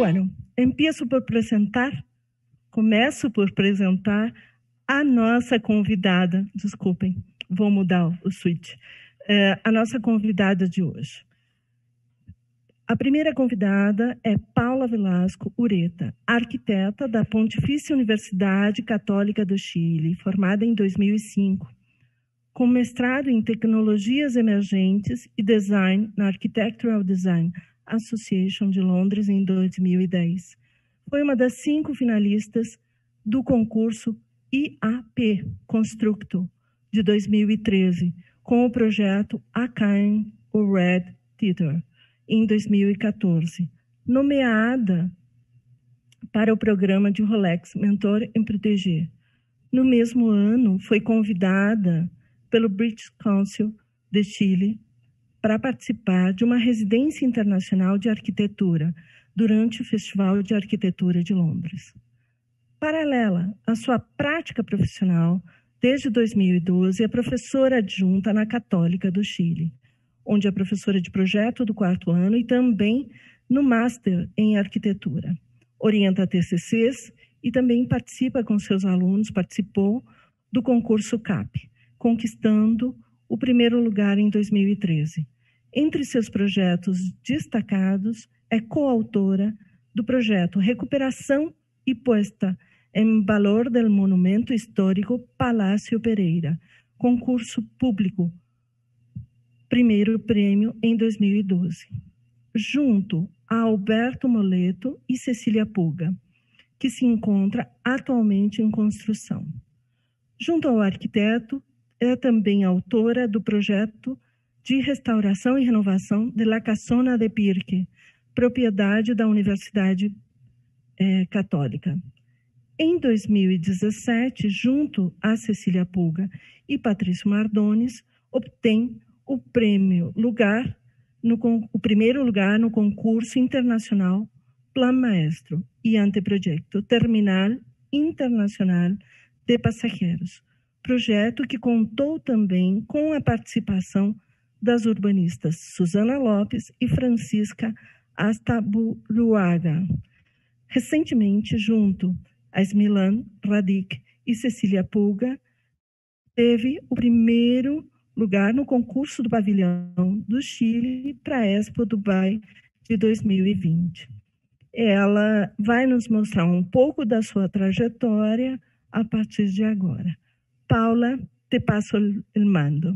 Bueno, começo por apresentar a nossa convidada, desculpem, vou mudar o switch, a nossa convidada de hoje. A primeira convidada é Paula Velasco Ureta, arquiteta da Pontifícia Universidade Católica do Chile, formada em 2005, com mestrado em Tecnologias Emergentes e Design na Architectural Design Association de Londres em 2010. Foi uma das 5 finalistas do concurso IAP Constructo de 2013, com o projeto Acaem o Red Theater, em 2014, nomeada para o programa de Rolex Mentor em Proteger. No mesmo ano, foi convidada pelo British Council de Chile para participar de uma residência internacional de arquitetura durante o Festival de Arquitetura de Londres. Paralela à sua prática profissional, desde 2012 é professora adjunta na Católica do Chile, onde é professora de projeto do 4º ano e também no Master em Arquitetura. Orienta TCCs e também participou do concurso CAP, conquistando o 1º lugar em 2013. Entre seus projetos destacados, é coautora do projeto Recuperação e Puesta em Valor del Monumento Histórico Palácio Pereira, concurso público, 1º prêmio em 2012, junto a Alberto Moleto e Cecília Puga, que se encontra atualmente em construção. Junto ao arquiteto, é também autora do projeto de restauração e renovação de La Casona de Pirque, propriedade da Universidade Católica. Em 2017, junto a Cecília Puga e Patrício Mardones, obtém o primeiro lugar no concurso internacional Plan Maestro e Anteproyecto Terminal Internacional de Passageiros, projeto que contou também com a participação das urbanistas Susana Lopes e Francisca Astaburuaga. Recentemente, junto a Smilan Radic e Cecília Puga, teve o primeiro lugar no concurso do Pavilhão do Chile para a Expo Dubai de 2020. Ela vai nos mostrar um pouco da sua trajetória a partir de agora. Paula, te paso el mando.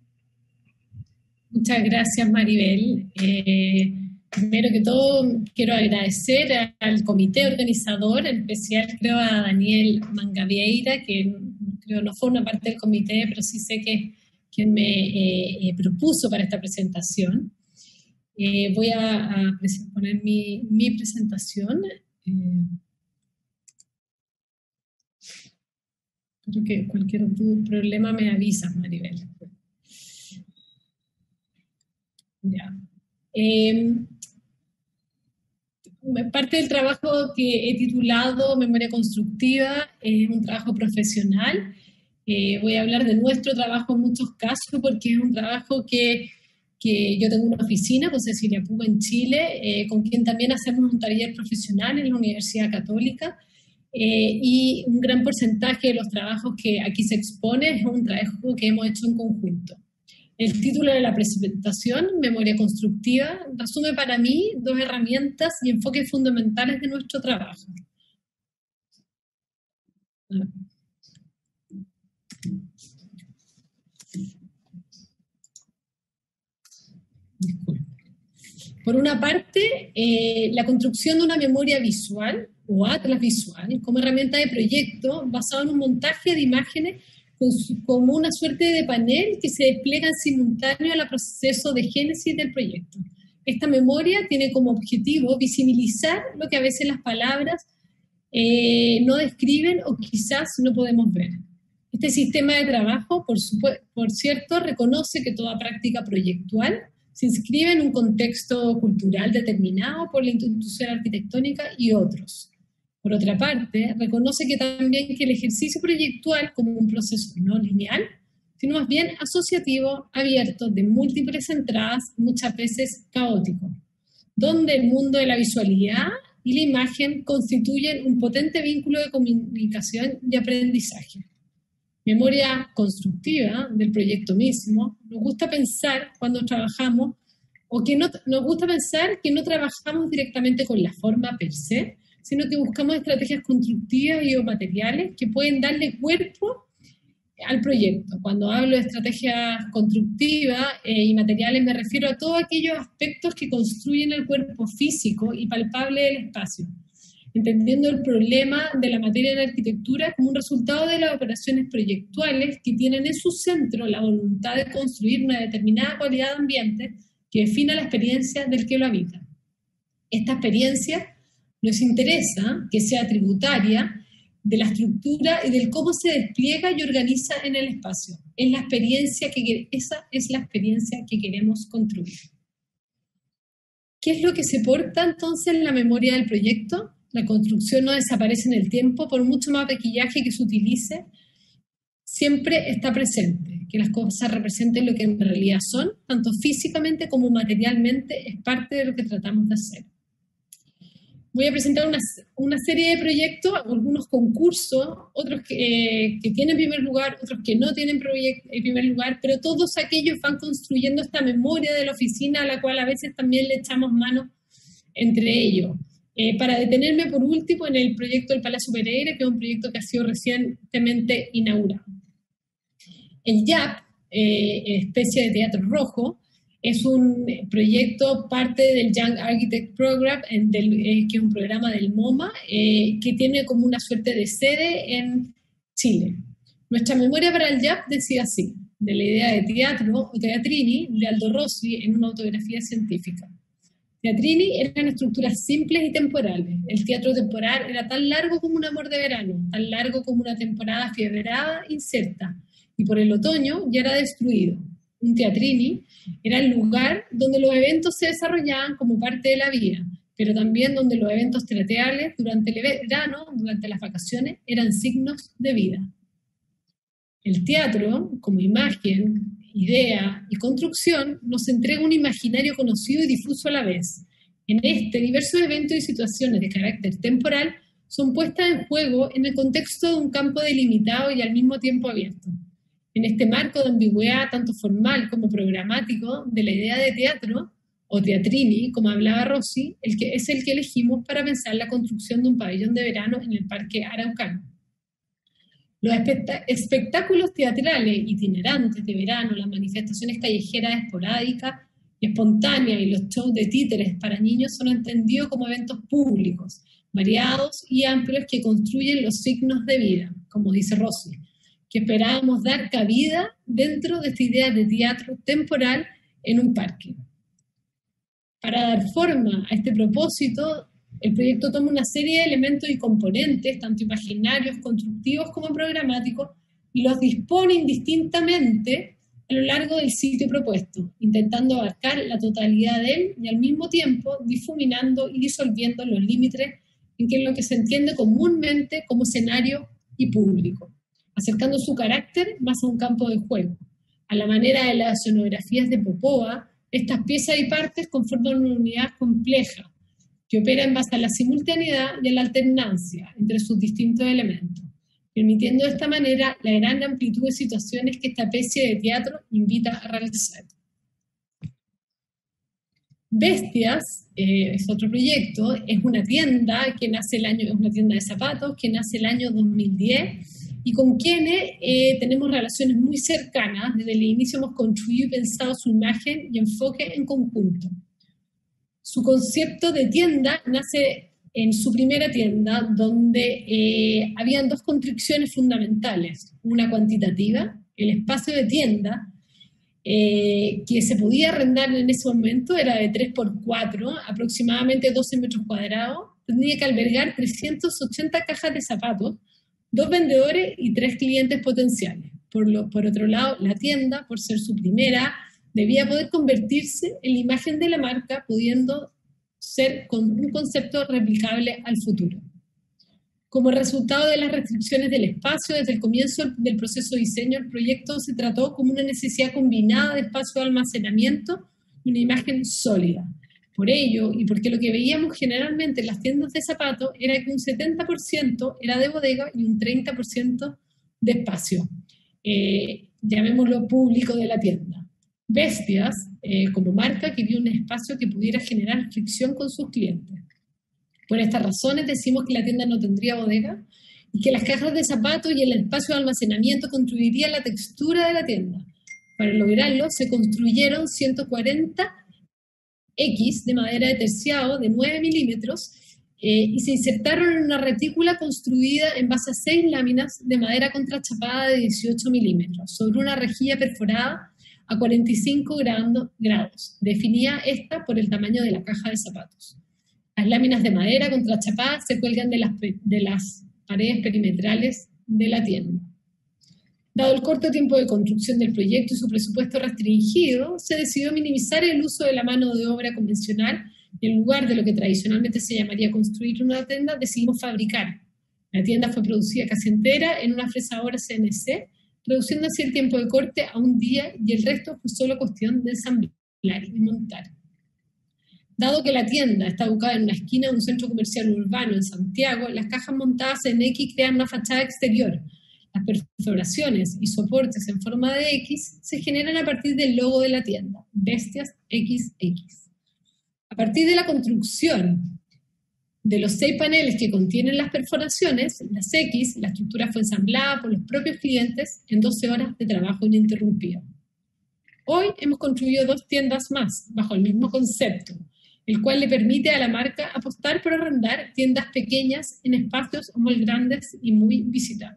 Muchas gracias, Maribel. Primero que todo, quiero agradecer al comité organizador, en especial creo a Daniel Mangavieira, que creo no forma parte del comité, pero sí sé que es quien me propuso para esta presentación. Voy a poner mi presentación. Espero que cualquier problema me avisa, Maribel. Ya. Parte del trabajo que he titulado Memoria Constructiva es un trabajo profesional. Voy a hablar de nuestro trabajo en muchos casos porque es un trabajo que yo tengo una oficina con Cecília Puga en Chile, con quien también hacemos un taller profesional en la Universidad Católica, y un gran porcentaje de los trabajos que aquí se expone es un trabajo que hemos hecho en conjunto. El título de la presentación, Memoria Constructiva, resume para mí 2 herramientas y enfoques fundamentales de nuestro trabajo. Disculpe. Por una parte, la construcción de una memoria visual o atlas visual como herramienta de proyecto basado en un montaje de imágenes como una suerte de panel que se despliega en simultáneo al proceso de génesis del proyecto. Esta memoria tiene como objetivo visibilizar lo que a veces las palabras no describen o quizás no podemos ver. Este sistema de trabajo, por cierto, reconoce que toda práctica proyectual se inscribe en un contexto cultural determinado por la institución arquitectónica y otros. Por otra parte, reconoce que también que el ejercicio proyectual como un proceso no lineal, sino más bien asociativo, abierto, de múltiples entradas, muchas veces caótico, donde el mundo de la visualidad y la imagen constituyen un potente vínculo de comunicación y aprendizaje. Memoria constructiva del proyecto mismo. Nos gusta pensar cuando trabajamos, nos gusta pensar que no trabajamos directamente con la forma per se, sino que buscamos estrategias constructivas y o materiales que pueden darle cuerpo al proyecto. Cuando hablo de estrategias constructivas y materiales me refiero a todos aquellos aspectos que construyen el cuerpo físico y palpable del espacio, entendiendo el problema de la materia de la arquitectura como un resultado de las operaciones proyectuales que tienen en su centro la voluntad de construir una determinada cualidad de ambiente que defina la experiencia del que lo habita. Esta experiencia nos interesa que sea tributaria de la estructura y del cómo se despliega y organiza en el espacio. Esa es la experiencia que queremos construir. ¿Qué es lo que se porta entonces en la memoria del proyecto? La construcción no desaparece en el tiempo, por mucho más maquillaje que se utilice, siempre está presente. Que las cosas representen lo que en realidad son, tanto físicamente como materialmente, es parte de lo que tratamos de hacer. Voy a presentar una serie de proyectos, algunos concursos, otros que tienen primer lugar, otros que no tienen primer lugar, pero todos aquellos van construyendo esta memoria de la oficina a la cual a veces también le echamos mano entre ellos. Para detenerme por último en el proyecto del Palacio Pereira, que es un proyecto que ha sido recientemente inaugurado. El YAP, especie de teatro rojo, es un proyecto parte del Young Architect Program, que es un programa del MoMA, que tiene como una suerte de sede en Chile. Nuestra memoria para el YAP decía así, de la idea de teatro o teatrini de Aldo Rossi en una autobiografía científica. Teatrini eran estructuras simples y temporales. El teatro temporal era tan largo como un amor de verano, tan largo como una temporada fiebrada, incerta, y por el otoño ya era destruido. Un teatrini era el lugar donde los eventos se desarrollaban como parte de la vida, pero también donde los eventos teatrales durante el verano, durante las vacaciones, eran signos de vida. El teatro, como imagen, idea y construcción, nos entrega un imaginario conocido y difuso a la vez. En diversos eventos y situaciones de carácter temporal son puestas en juego en el contexto de un campo delimitado y al mismo tiempo abierto. En este marco de ambigüedad tanto formal como programático de la idea de teatro, o teatrini, como hablaba Rossi, es el que elegimos para pensar la construcción de un pabellón de verano en el Parque Araucano. Los espectáculos teatrales itinerantes de verano, las manifestaciones callejeras esporádicas y espontáneas y los shows de títeres para niños son entendidos como eventos públicos, variados y amplios que construyen los signos de vida, como dice Rossi, que esperábamos dar cabida dentro de esta idea de teatro temporal en un parque. Para dar forma a este propósito, el proyecto toma una serie de elementos y componentes, tanto imaginarios, constructivos como programáticos, y los dispone indistintamente a lo largo del sitio propuesto, intentando abarcar la totalidad de él y al mismo tiempo difuminando y disolviendo los límites en lo que se entiende comúnmente como escenario y público, acercando su carácter más a un campo de juego. A la manera de las escenografías de Popova, estas piezas y partes conforman una unidad compleja que opera en base a la simultaneidad y a la alternancia entre sus distintos elementos, permitiendo de esta manera la gran amplitud de situaciones que esta especie de teatro invita a realizar. Bestias es otro proyecto, es una tienda que nace es una tienda de zapatos que nace el año 2010 y con quienes tenemos relaciones muy cercanas. Desde el inicio hemos construido y pensado su imagen y enfoque en conjunto. Su concepto de tienda nace en su primera tienda, donde habían dos constricciones fundamentales. Una cuantitativa, el espacio de tienda, que se podía arrendar en ese momento era de 3x4, aproximadamente 12 metros cuadrados, tenía que albergar 380 cajas de zapatos, 2 vendedores y 3 clientes potenciales. Por otro lado, la tienda, por ser su primera, debía poder convertirse en la imagen de la marca, pudiendo ser con un concepto replicable al futuro. Como resultado de las restricciones del espacio, desde el comienzo del proceso de diseño, el proyecto se trató como una necesidad combinada de espacio de almacenamiento y una imagen sólida. Por ello, y porque lo que veíamos generalmente en las tiendas de zapatos era que un 70% era de bodega y un 30% de espacio, llamémoslo público de la tienda. Bestias, como marca, que vio un espacio que pudiera generar fricción con sus clientes. Por estas razones decimos que la tienda no tendría bodega y que las cajas de zapatos y el espacio de almacenamiento contribuirían a la textura de la tienda. Para lograrlo, se construyeron 140 X de madera de terciado de 9 milímetros y se insertaron en una retícula construida en base a 6 láminas de madera contrachapada de 18 milímetros sobre una rejilla perforada a 45 grados, definida esta por el tamaño de la caja de zapatos. Las láminas de madera contrachapadas se cuelgan de las paredes perimetrales de la tienda. Dado el corto tiempo de construcción del proyecto y su presupuesto restringido, se decidió minimizar el uso de la mano de obra convencional y en lugar de lo que tradicionalmente se llamaría construir una tienda, decidimos fabricar. La tienda fue producida casi entera en una fresadora CNC, reduciendo así el tiempo de corte a un día y el resto fue solo cuestión de ensamblar y montar. Dado que la tienda está ubicada en una esquina de un centro comercial urbano en Santiago, las cajas montadas en X crean una fachada exterior. Las perforaciones y soportes en forma de X se generan a partir del logo de la tienda, Bestias XX. A partir de la construcción de los 6 paneles que contienen las perforaciones, las X, la estructura fue ensamblada por los propios clientes en 12 horas de trabajo ininterrumpido. Hoy hemos construido 2 tiendas más, bajo el mismo concepto, el cual le permite a la marca apostar por arrendar tiendas pequeñas en espacios muy grandes y muy visitados.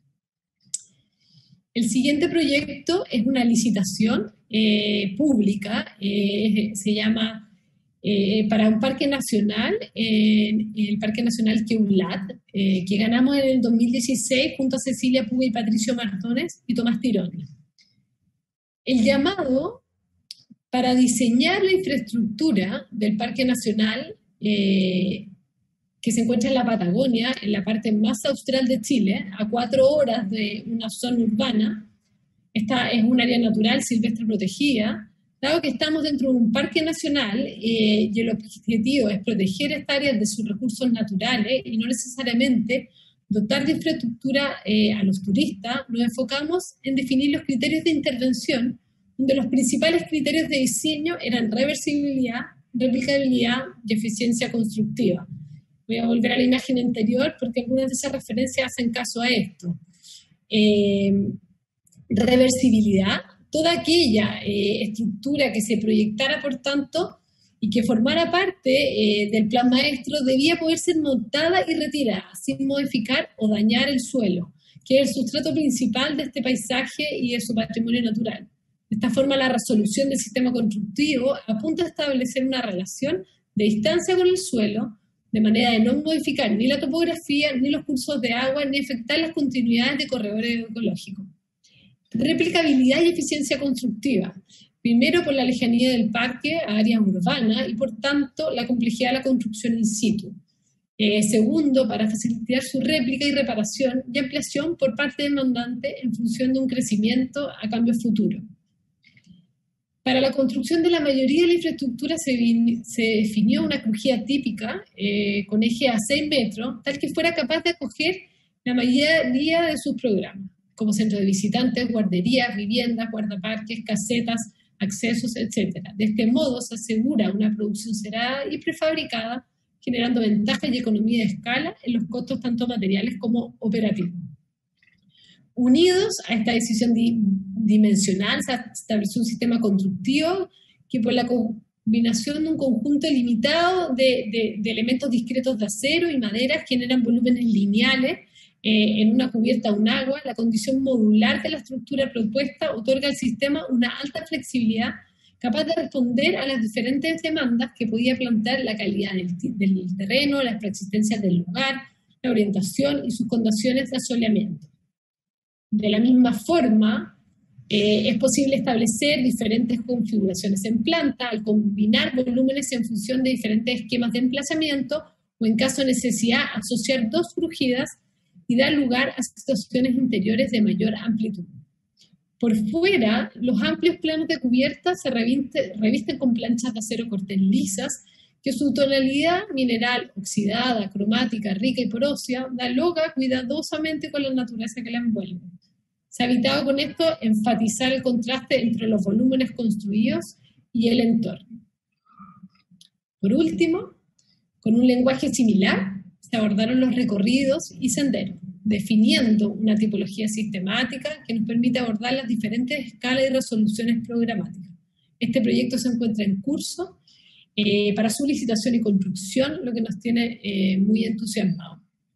El siguiente proyecto es una licitación pública, se llama para un parque nacional, el Parque Nacional Queulat, que ganamos en el 2016 junto a Cecilia Puga y Patricio Martones y Tomás Tironi. El llamado para diseñar la infraestructura del Parque Nacional, que se encuentra en la Patagonia, en la parte más austral de Chile, a 4 horas de una zona urbana. Esta es un área natural silvestre protegida. Dado que estamos dentro de un parque nacional y el objetivo es proteger esta área de sus recursos naturales y no necesariamente dotar de infraestructura a los turistas, nos enfocamos en definir los criterios de intervención, donde los principales criterios de diseño eran reversibilidad, replicabilidad y eficiencia constructiva. Voy a volver a la imagen anterior porque algunas de esas referencias hacen caso a esto. Reversibilidad, toda aquella estructura que se proyectara, por tanto, y que formara parte del plan maestro, debía poder ser montada y retirada, sin modificar o dañar el suelo, que es el sustrato principal de este paisaje y de su patrimonio natural. De esta forma, la resolución del sistema constructivo apunta a establecer una relación de distancia con el suelo, de manera de no modificar ni la topografía, ni los cursos de agua, ni afectar las continuidades de corredores ecológicos. Replicabilidad y eficiencia constructiva. Primero, por la lejanía del parque a áreas urbanas y, por tanto, la complejidad de la construcción in situ. Segundo, para facilitar su réplica y reparación y ampliación por parte del demandante en función de un crecimiento a cambio futuro. Para la construcción de la mayoría de la infraestructura se definió una crujía típica con eje a 6 metros, tal que fuera capaz de acoger la mayoría de sus programas, como centro de visitantes, guarderías, viviendas, guardaparques, casetas, accesos, etc. De este modo se asegura una producción cerrada y prefabricada, generando ventajas y economía de escala en los costos tanto materiales como operativos. Unidos a esta decisión dimensional, se estableció un sistema constructivo que por la combinación de un conjunto limitado de elementos discretos de acero y madera generan volúmenes lineales en una cubierta a un agua. La condición modular de la estructura propuesta otorga al sistema una alta flexibilidad capaz de responder a las diferentes demandas que podía plantear la calidad del terreno, las preexistencias del lugar, la orientación y sus condiciones de asoleamiento. De la misma forma, es posible establecer diferentes configuraciones en planta al combinar volúmenes en función de diferentes esquemas de emplazamiento o, en caso de necesidad, asociar 2 crujidas y dar lugar a situaciones interiores de mayor amplitud. Por fuera, los amplios planos de cubierta se revisten con planchas de acero cortés lisas, que su tonalidad mineral oxidada, cromática, rica y porosa, dialoga cuidadosamente con la naturaleza que la envuelve. Se ha evitado con esto enfatizar el contraste entre los volúmenes construidos y el entorno. Por último, con un lenguaje similar, se abordaron los recorridos y senderos, definiendo una tipología sistemática que nos permite abordar las diferentes escalas y resoluciones programáticas. Este proyecto se encuentra en curso para su licitación y construcción, lo que nos tiene muy entusiasmados.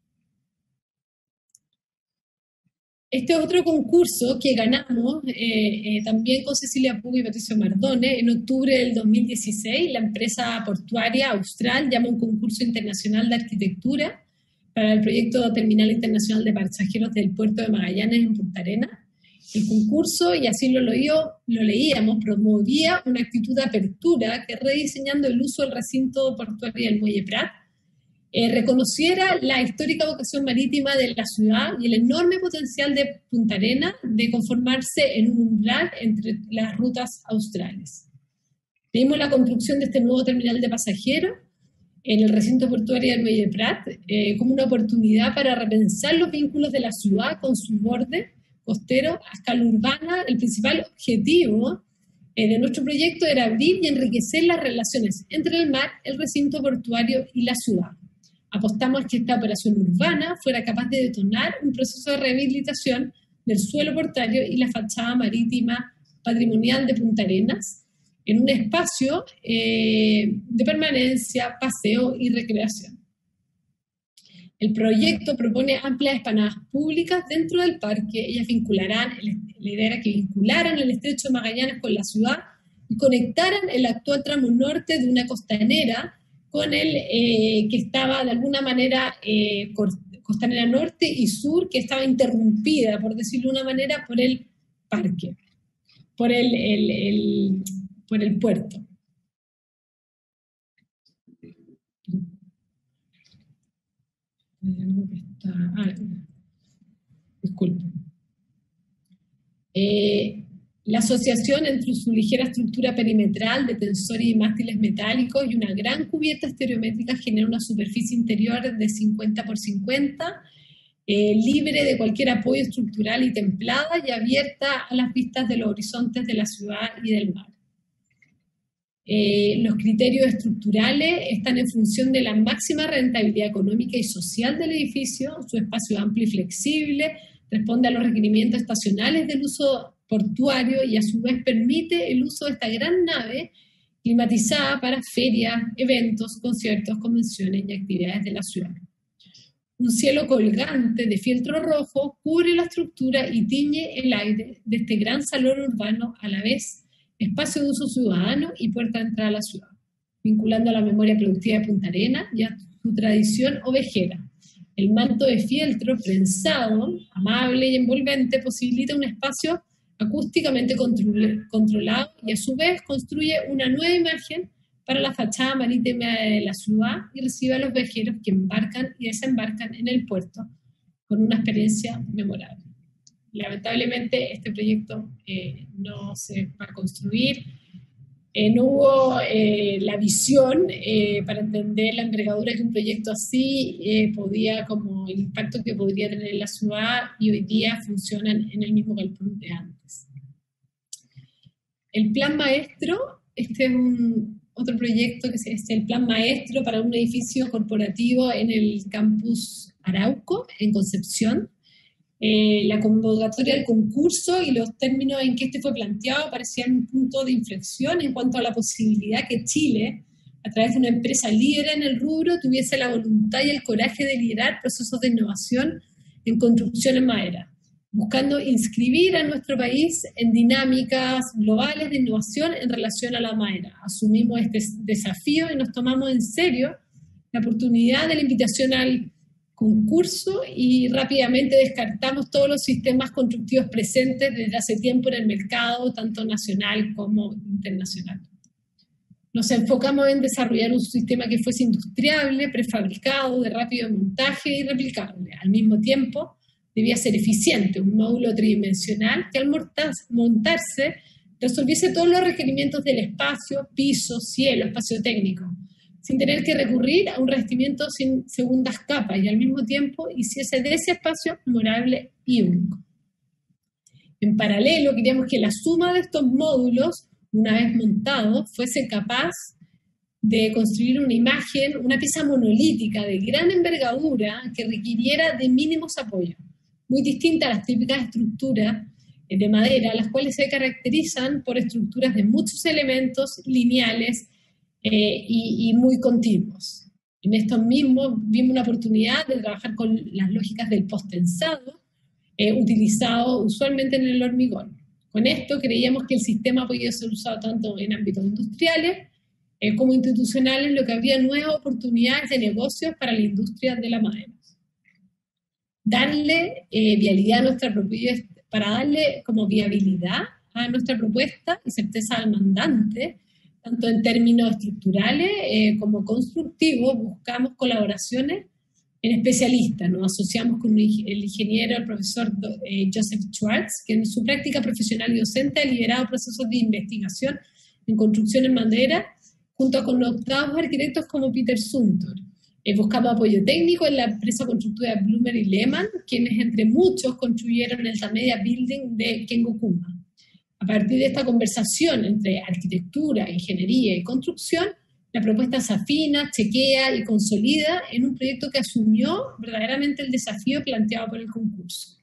Este otro concurso que ganamos también con Cecilia Puga y Patricio Mardone en octubre del 2016, la empresa portuaria Austral llama un concurso internacional de arquitectura para el proyecto Terminal Internacional de Pasajeros del Puerto de Magallanes en Punta Arenas. El concurso, y así lo leíamos, promovía una actitud de apertura que, rediseñando el uso del recinto portuario del Muelle Prat, reconociera la histórica vocación marítima de la ciudad y el enorme potencial de Punta Arenas de conformarse en un umbral entre las rutas australes. Vimos la construcción de este nuevo terminal de pasajeros en el recinto portuario del Muelle Prat como una oportunidad para repensar los vínculos de la ciudad con su borde costero a escala urbana. El principal objetivo de nuestro proyecto era abrir y enriquecer las relaciones entre el mar, el recinto portuario y la ciudad. Apostamos a que esta operación urbana fuera capaz de detonar un proceso de rehabilitación del suelo portuario y la fachada marítima patrimonial de Punta Arenas en un espacio de permanencia, paseo y recreación. El proyecto propone amplias esplanadas públicas dentro del parque. Ellas la idea era que vincularan el estrecho de Magallanes con la ciudad y conectaran el actual tramo norte de una costanera con el que estaba de alguna manera costanera norte y sur, que estaba interrumpida, por decirlo de una manera, por el parque, por el puerto. Hay algo que está... disculpe. La asociación entre su ligera estructura perimetral de tensores y mástiles metálicos y una gran cubierta estereométrica genera una superficie interior de 50 por 50, libre de cualquier apoyo estructural y templada y abierta a las vistas de los horizontes de la ciudad y del mar. Los criterios estructurales están en función de la máxima rentabilidad económica y social del edificio, su espacio amplio y flexible, responde a los requerimientos estacionales del uso portuario y a su vez permite el uso de esta gran nave climatizada para ferias, eventos, conciertos, convenciones y actividades de la ciudad. Un cielo colgante de fieltro rojo cubre la estructura y tiñe el aire de este gran salón urbano, a la vez espacio de uso ciudadano y puerta de entrada a la ciudad, vinculando a la memoria productiva de Punta Arenas y a su tradición ovejera. El manto de fieltro prensado, amable y envolvente, posibilita un espacio acústicamente controlado y a su vez construye una nueva imagen para la fachada marítima de la ciudad y recibe a los viajeros que embarcan y desembarcan en el puerto con una experiencia memorable. Lamentablemente este proyecto no se va a construir. No hubo la visión para entender la envergadura de un proyecto así, como el impacto que podría tener en la ciudad, y hoy día funcionan en el mismo galpón de antes. El plan maestro, este es otro proyecto que es el plan maestro para un edificio corporativo en el campus Arauco, en Concepción. La convocatoria del concurso y los términos en que este fue planteado parecían un punto de inflexión en cuanto a la posibilidad que Chile, a través de una empresa líder en el rubro, tuviese la voluntad y el coraje de liderar procesos de innovación en construcción en madera, buscando inscribir a nuestro país en dinámicas globales de innovación en relación a la madera. Asumimos este desafío y nos tomamos en serio la oportunidad de la invitación al concurso y rápidamente descartamos todos los sistemas constructivos presentes desde hace tiempo en el mercado, tanto nacional como internacional. Nos enfocamos en desarrollar un sistema que fuese industriable, prefabricado, de rápido montaje y replicable. Al mismo tiempo, debía ser eficiente, un módulo tridimensional que al montarse resolviese todos los requerimientos del espacio, piso, cielo, espacio técnico, sin tener que recurrir a un revestimiento sin segundas capas y al mismo tiempo hiciese de ese espacio memorable y único. En paralelo, queríamos que la suma de estos módulos, una vez montados, fuese capaz de construir una imagen, una pieza monolítica de gran envergadura que requiriera de mínimos apoyos, muy distinta a las típicas estructuras de madera, las cuales se caracterizan por estructuras de muchos elementos lineales y muy continuos. En estos mismos vimos una oportunidad de trabajar con las lógicas del post-tensado, utilizado usualmente en el hormigón. Con esto creíamos que el sistema podía ser usado tanto en ámbitos industriales como institucionales, lo que había nuevas oportunidades de negocios para la industria de la madera. Darle viabilidad a nuestra propuesta, para darle como viabilidad a nuestra propuesta y certeza al mandante, tanto en términos estructurales como constructivos, buscamos colaboraciones en especialistas. Nos asociamos con el ingeniero, el profesor Joseph Schwartz, que en su práctica profesional y docente ha liderado procesos de investigación en construcción en madera, junto con octavos arquitectos como Peter Zumthor. Buscamos apoyo técnico en la empresa constructora Bloomer y Lehmann, quienes entre muchos construyeron el Tamedia Building de Kengokuma. A partir de esta conversación entre arquitectura, ingeniería y construcción, la propuesta se afina, chequea y consolida en un proyecto que asumió verdaderamente el desafío planteado por el concurso.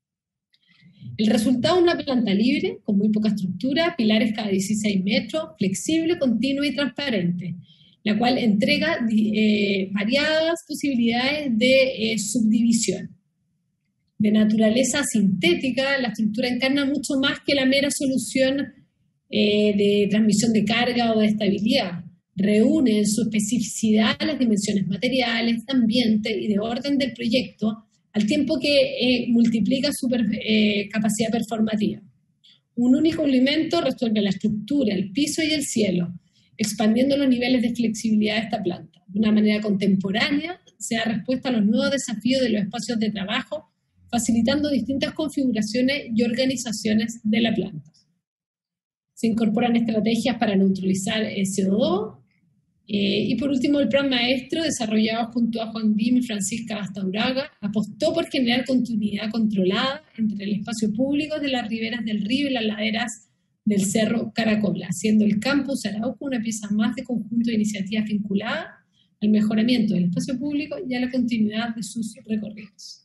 El resultado es una planta libre, con muy poca estructura, pilares cada 16 metros, flexible, continua y transparente, la cual entrega variadas posibilidades de subdivisión. De naturaleza sintética, la estructura encarna mucho más que la mera solución de transmisión de carga o de estabilidad. Reúne en su especificidad las dimensiones materiales, de ambiente y de orden del proyecto, al tiempo que multiplica su capacidad performativa. Un único elemento resuelve la estructura, el piso y el cielo, expandiendo los niveles de flexibilidad de esta planta. De una manera contemporánea, se da respuesta a los nuevos desafíos de los espacios de trabajo, facilitando distintas configuraciones y organizaciones de la planta. Se incorporan estrategias para neutralizar CO2, y por último, el plan maestro, desarrollado junto a Juan Grimm y Francisca Bastauraga, apostó por generar continuidad controlada entre el espacio público de las riberas del río y las laderas del Cerro Caracola, haciendo el campus Arauco una pieza más de conjunto de iniciativas vinculadas al mejoramiento del espacio público y a la continuidad de sus recorridos.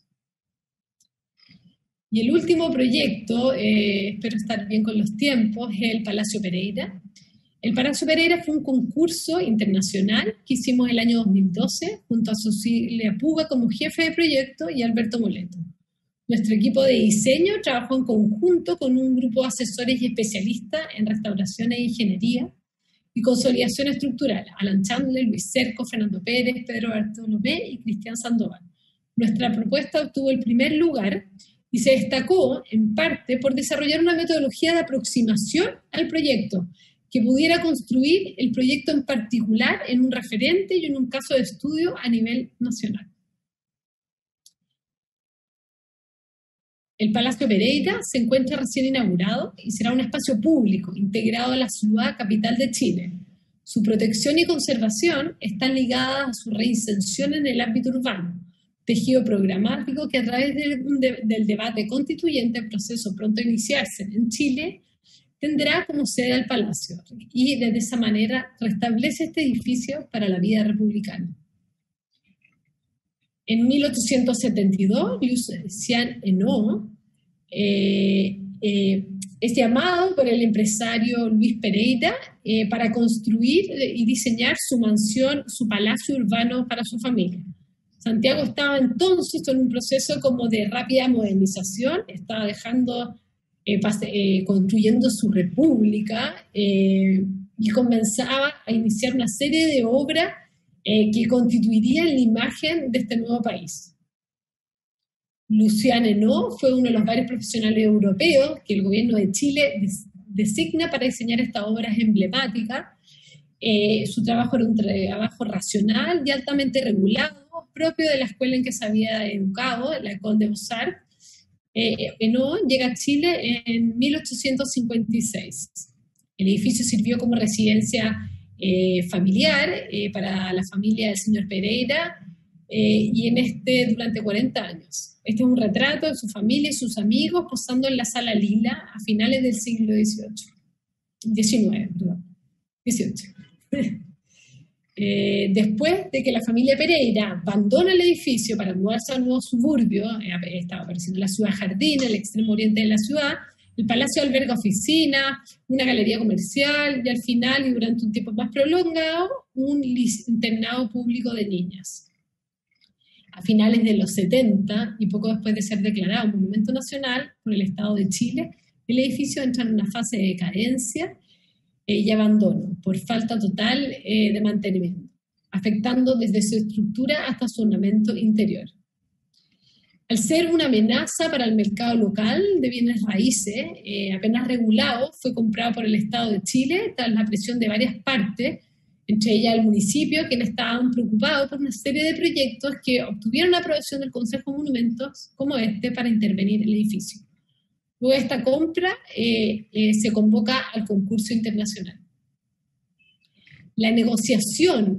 Y el último proyecto, espero estar bien con los tiempos, es el Palacio Pereira. El Palacio Pereira fue un concurso internacional que hicimos el año 2012 junto a Cecilia Puga como jefe de proyecto y Alberto Moleto. Nuestro equipo de diseño trabajó en conjunto con un grupo de asesores y especialistas en restauración e ingeniería y consolidación estructural, Alan Chandler, Luis Cerco, Fernando Pérez, Pedro Bartolomé y Cristian Sandoval. Nuestra propuesta obtuvo el primer lugar y se destacó en parte por desarrollar una metodología de aproximación al proyecto que pudiera construir el proyecto en particular en un referente y en un caso de estudio a nivel nacional. El Palacio Pereira se encuentra recién inaugurado y será un espacio público integrado a la ciudad capital de Chile. Su protección y conservación están ligadas a su reinserción en el ámbito urbano, tejido programático que a través del debate constituyente, el proceso pronto a iniciarse en Chile, tendrá como sede al Palacio y de esa manera restablece este edificio para la vida republicana. En 1872, Lucien Hennaut es llamado por el empresario Luis Pereira para construir y diseñar su mansión, su palacio urbano para su familia. Santiago estaba entonces en un proceso como de rápida modernización, estaba construyendo su república y comenzaba a iniciar una serie de obras que constituirían la imagen de este nuevo país. Lucien Hennaut fue uno de los varios profesionales europeos que el gobierno de Chile designa para diseñar estas obras emblemáticas. Su trabajo era un trabajo racional y altamente regulado, propio de la escuela en que se había educado, la École des Beaux-Arts, Enoa llega a Chile en 1856. El edificio sirvió como residencia familiar para la familia del señor Pereira y durante 40 años. Este es un retrato de su familia y sus amigos posando en la Sala Lila a finales del siglo XIX. Después de que la familia Pereira abandona el edificio para mudarse a un nuevo suburbio, estaba apareciendo la ciudad Jardín, el extremo oriente de la ciudad, el palacio alberga oficinas, una galería comercial y al final, y durante un tiempo más prolongado, un internado público de niñas. A finales de los 70, y poco después de ser declarado Monumento Nacional por el Estado de Chile, el edificio entra en una fase de decadencia y abandono, por falta total de mantenimiento, afectando desde su estructura hasta su ornamento interior. Al ser una amenaza para el mercado local de bienes raíces, apenas regulado, fue comprado por el Estado de Chile tras la presión de varias partes, entre ellas el municipio, quienes estaban preocupados por una serie de proyectos que obtuvieron la aprobación del Consejo de Monumentos como este para intervenir en el edificio. Luego de esta compra se convoca al concurso internacional. La negociación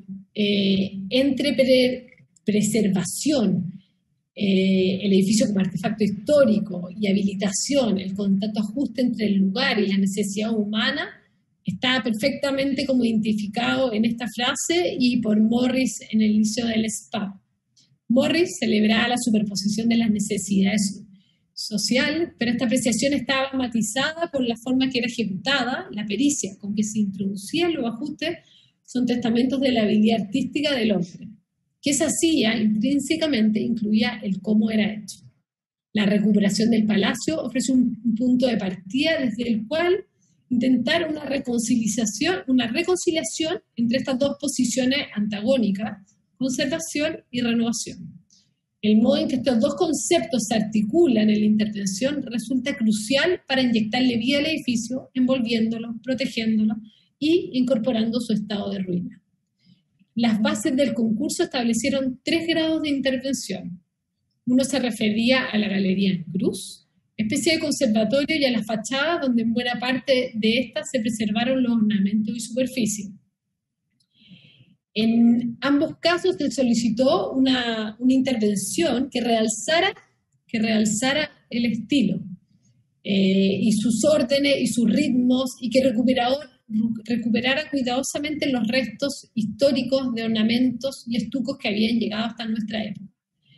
entre preservación, el edificio como artefacto histórico y habilitación, el contacto ajuste entre el lugar y la necesidad humana, está perfectamente como identificado en esta frase y por Morris en el inicio del SPA. Morris celebraba la superposición de las necesidades sociales, pero esta apreciación estaba matizada por la forma que era ejecutada, la pericia con que se introducían los ajustes son testamentos de la habilidad artística del hombre. Que se hacía intrínsecamente incluía el cómo era hecho. La recuperación del palacio ofrece un punto de partida desde el cual intentar una reconciliación entre estas dos posiciones antagónicas, conservación y renovación. El modo en que estos dos conceptos se articulan en la intervención resulta crucial para inyectarle vida al edificio, envolviéndolo, protegiéndolo y incorporando su estado de ruina. Las bases del concurso establecieron 3 grados de intervención. Uno se refería a la galería en cruz, especie de conservatorio, y a las fachadas, donde en buena parte de estas se preservaron los ornamentos y superficies. En ambos casos se solicitó una intervención que realzara el estilo y sus órdenes y sus ritmos, y que recuperara cuidadosamente los restos históricos de ornamentos y estucos que habían llegado hasta nuestra época.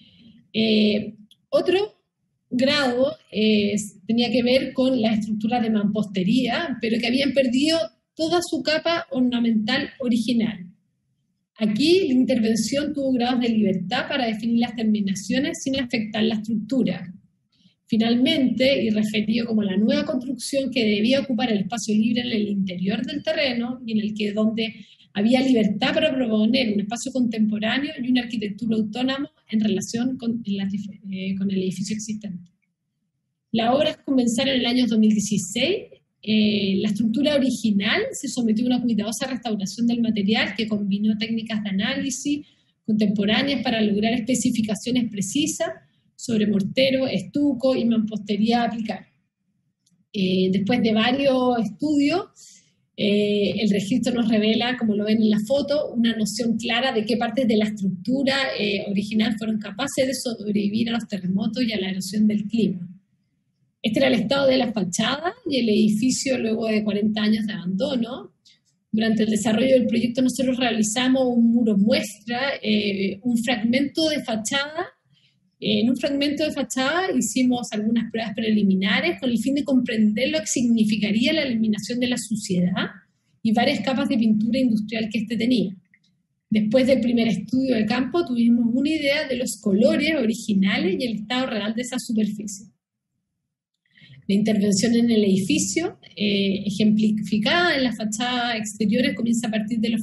Otro grado tenía que ver con la estructura de mampostería, pero que habían perdido toda su capa ornamental original. Aquí la intervención tuvo grados de libertad para definir las terminaciones sin afectar la estructura. Finalmente, y referido como la nueva construcción que debía ocupar el espacio libre en el interior del terreno y en el que donde había libertad para proponer un espacio contemporáneo y una arquitectura autónoma en relación con el edificio existente. Las obras comenzaron en el año 2016. La estructura original se sometió a una cuidadosa restauración del material que combinó técnicas de análisis contemporáneas para lograr especificaciones precisas sobre mortero, estuco y mampostería a aplicar. Después de varios estudios, el registro nos revela, como lo ven en la foto, una noción clara de qué partes de la estructura original fueron capaces de sobrevivir a los terremotos y a la erosión del clima. Este era el estado de la fachada y el edificio luego de 40 años de abandono. Durante el desarrollo del proyecto nosotros realizamos un muro muestra, un fragmento de fachada. En un fragmento de fachada hicimos algunas pruebas preliminares con el fin de comprender lo que significaría la eliminación de la suciedad y varias capas de pintura industrial que este tenía. Después del primer estudio de campo tuvimos una idea de los colores originales y el estado real de esa superficie. La intervención en el edificio, ejemplificada en las fachadas exteriores, comienza a partir de los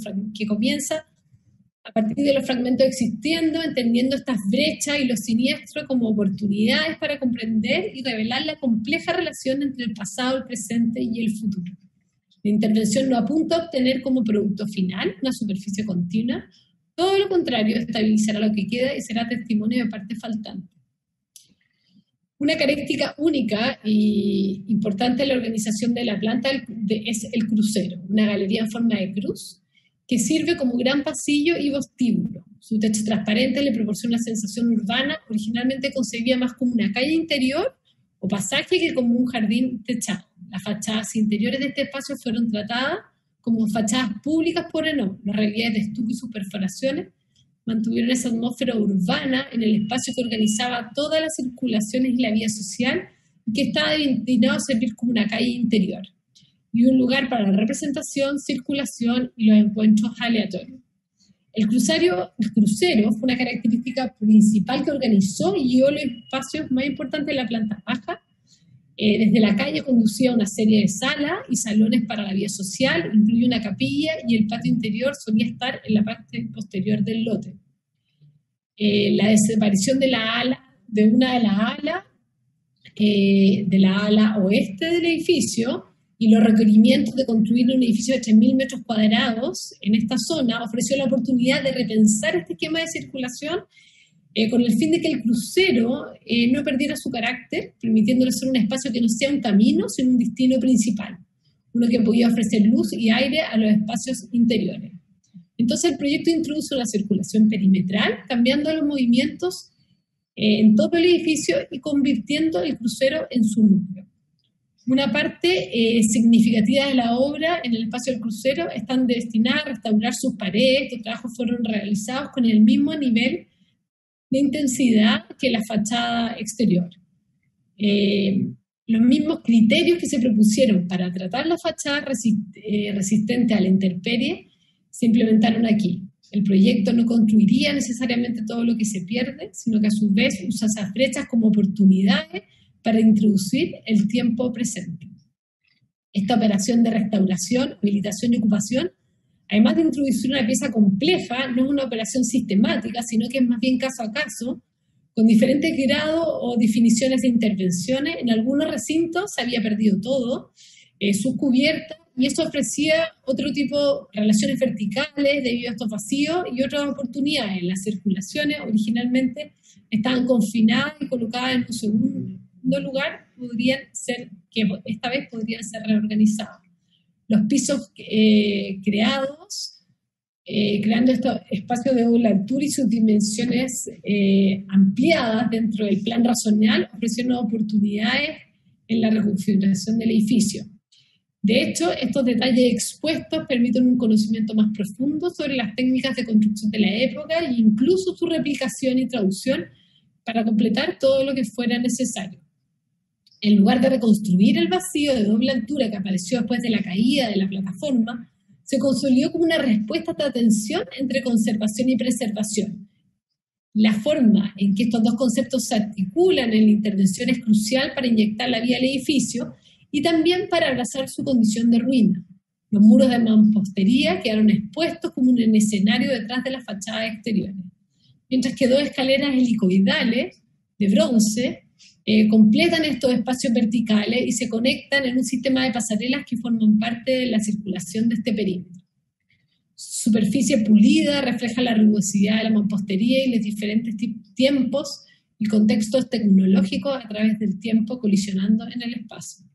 fragmentos existiendo, entendiendo estas brechas y los siniestros como oportunidades para comprender y revelar la compleja relación entre el pasado, el presente y el futuro. La intervención no apunta a obtener como producto final una superficie continua, todo lo contrario, estabilizará lo que queda y será testimonio de parte faltante. Una característica única y importante de la organización de la planta es el crucero, una galería en forma de cruz que sirve como gran pasillo y vestíbulo. Su techo transparente le proporciona una sensación urbana, originalmente concebida más como una calle interior o pasaje que como un jardín techado. Las fachadas interiores de este espacio fueron tratadas como fachadas públicas por Renault. Los relieves de estuco y sus perforaciones mantuvieron esa atmósfera urbana en el espacio que organizaba todas las circulaciones y la vida social y que estaba destinado a servir como una calle interior y un lugar para la representación, circulación y los encuentros aleatorios. El crucero fue una característica principal que organizó y guió los espacios más importantes de la planta baja. Desde la calle conducía una serie de salas y salones para la vida social, incluía una capilla y el patio interior solía estar en la parte posterior del lote. La desaparición de una de la ala oeste del edificio y los requerimientos de construir un edificio de 3.000 metros cuadrados en esta zona ofreció la oportunidad de repensar este esquema de circulación con el fin de que el crucero no perdiera su carácter, permitiéndole ser un espacio que no sea un camino, sino un destino principal, uno que podía ofrecer luz y aire a los espacios interiores. Entonces el proyecto introduce una circulación perimetral, cambiando los movimientos en todo el edificio y convirtiendo el crucero en su núcleo. Una parte significativa de la obra en el espacio del crucero están destinadas a restaurar sus paredes. Los trabajos fueron realizados con el mismo nivel de intensidad que la fachada exterior. Los mismos criterios que se propusieron para tratar la fachada resistente a la intemperie se implementaron aquí. El proyecto no construiría necesariamente todo lo que se pierde, sino que a su vez usa esas brechas como oportunidades para introducir el tiempo presente. Esta operación de restauración, habilitación y ocupación, además de introducir una pieza compleja, no es una operación sistemática, sino que es más bien caso a caso, con diferentes grados o definiciones de intervenciones. En algunos recintos se había perdido todo, sus cubiertas, y eso ofrecía otro tipo de relaciones verticales debido a estos vacíos y otras oportunidades. Las circulaciones originalmente estaban confinadas y colocadas en un segundo lugar, esta vez podrían ser reorganizados. Los pisos creados, creando estos espacios de doble altura y sus dimensiones ampliadas dentro del plan racional, ofrecieron oportunidades en la reconfiguración del edificio. De hecho, estos detalles expuestos permiten un conocimiento más profundo sobre las técnicas de construcción de la época e incluso su replicación y traducción para completar todo lo que fuera necesario. En lugar de reconstruir el vacío de doble altura que apareció después de la caída de la plataforma, se consolidó como una respuesta a esta tensión entre conservación y preservación. La forma en que estos dos conceptos se articulan en la intervención es crucial para inyectar la vida al edificio y también para abrazar su condición de ruina. Los muros de mampostería quedaron expuestos como un escenario detrás de las fachadas exteriores, mientras que dos escaleras helicoidales de bronce completan estos espacios verticales y se conectan en un sistema de pasarelas que forman parte de la circulación de este perímetro. Su superficie pulida refleja la rugosidad de la mampostería y los diferentes tiempos y contextos tecnológicos a través del tiempo colisionando en el espacio.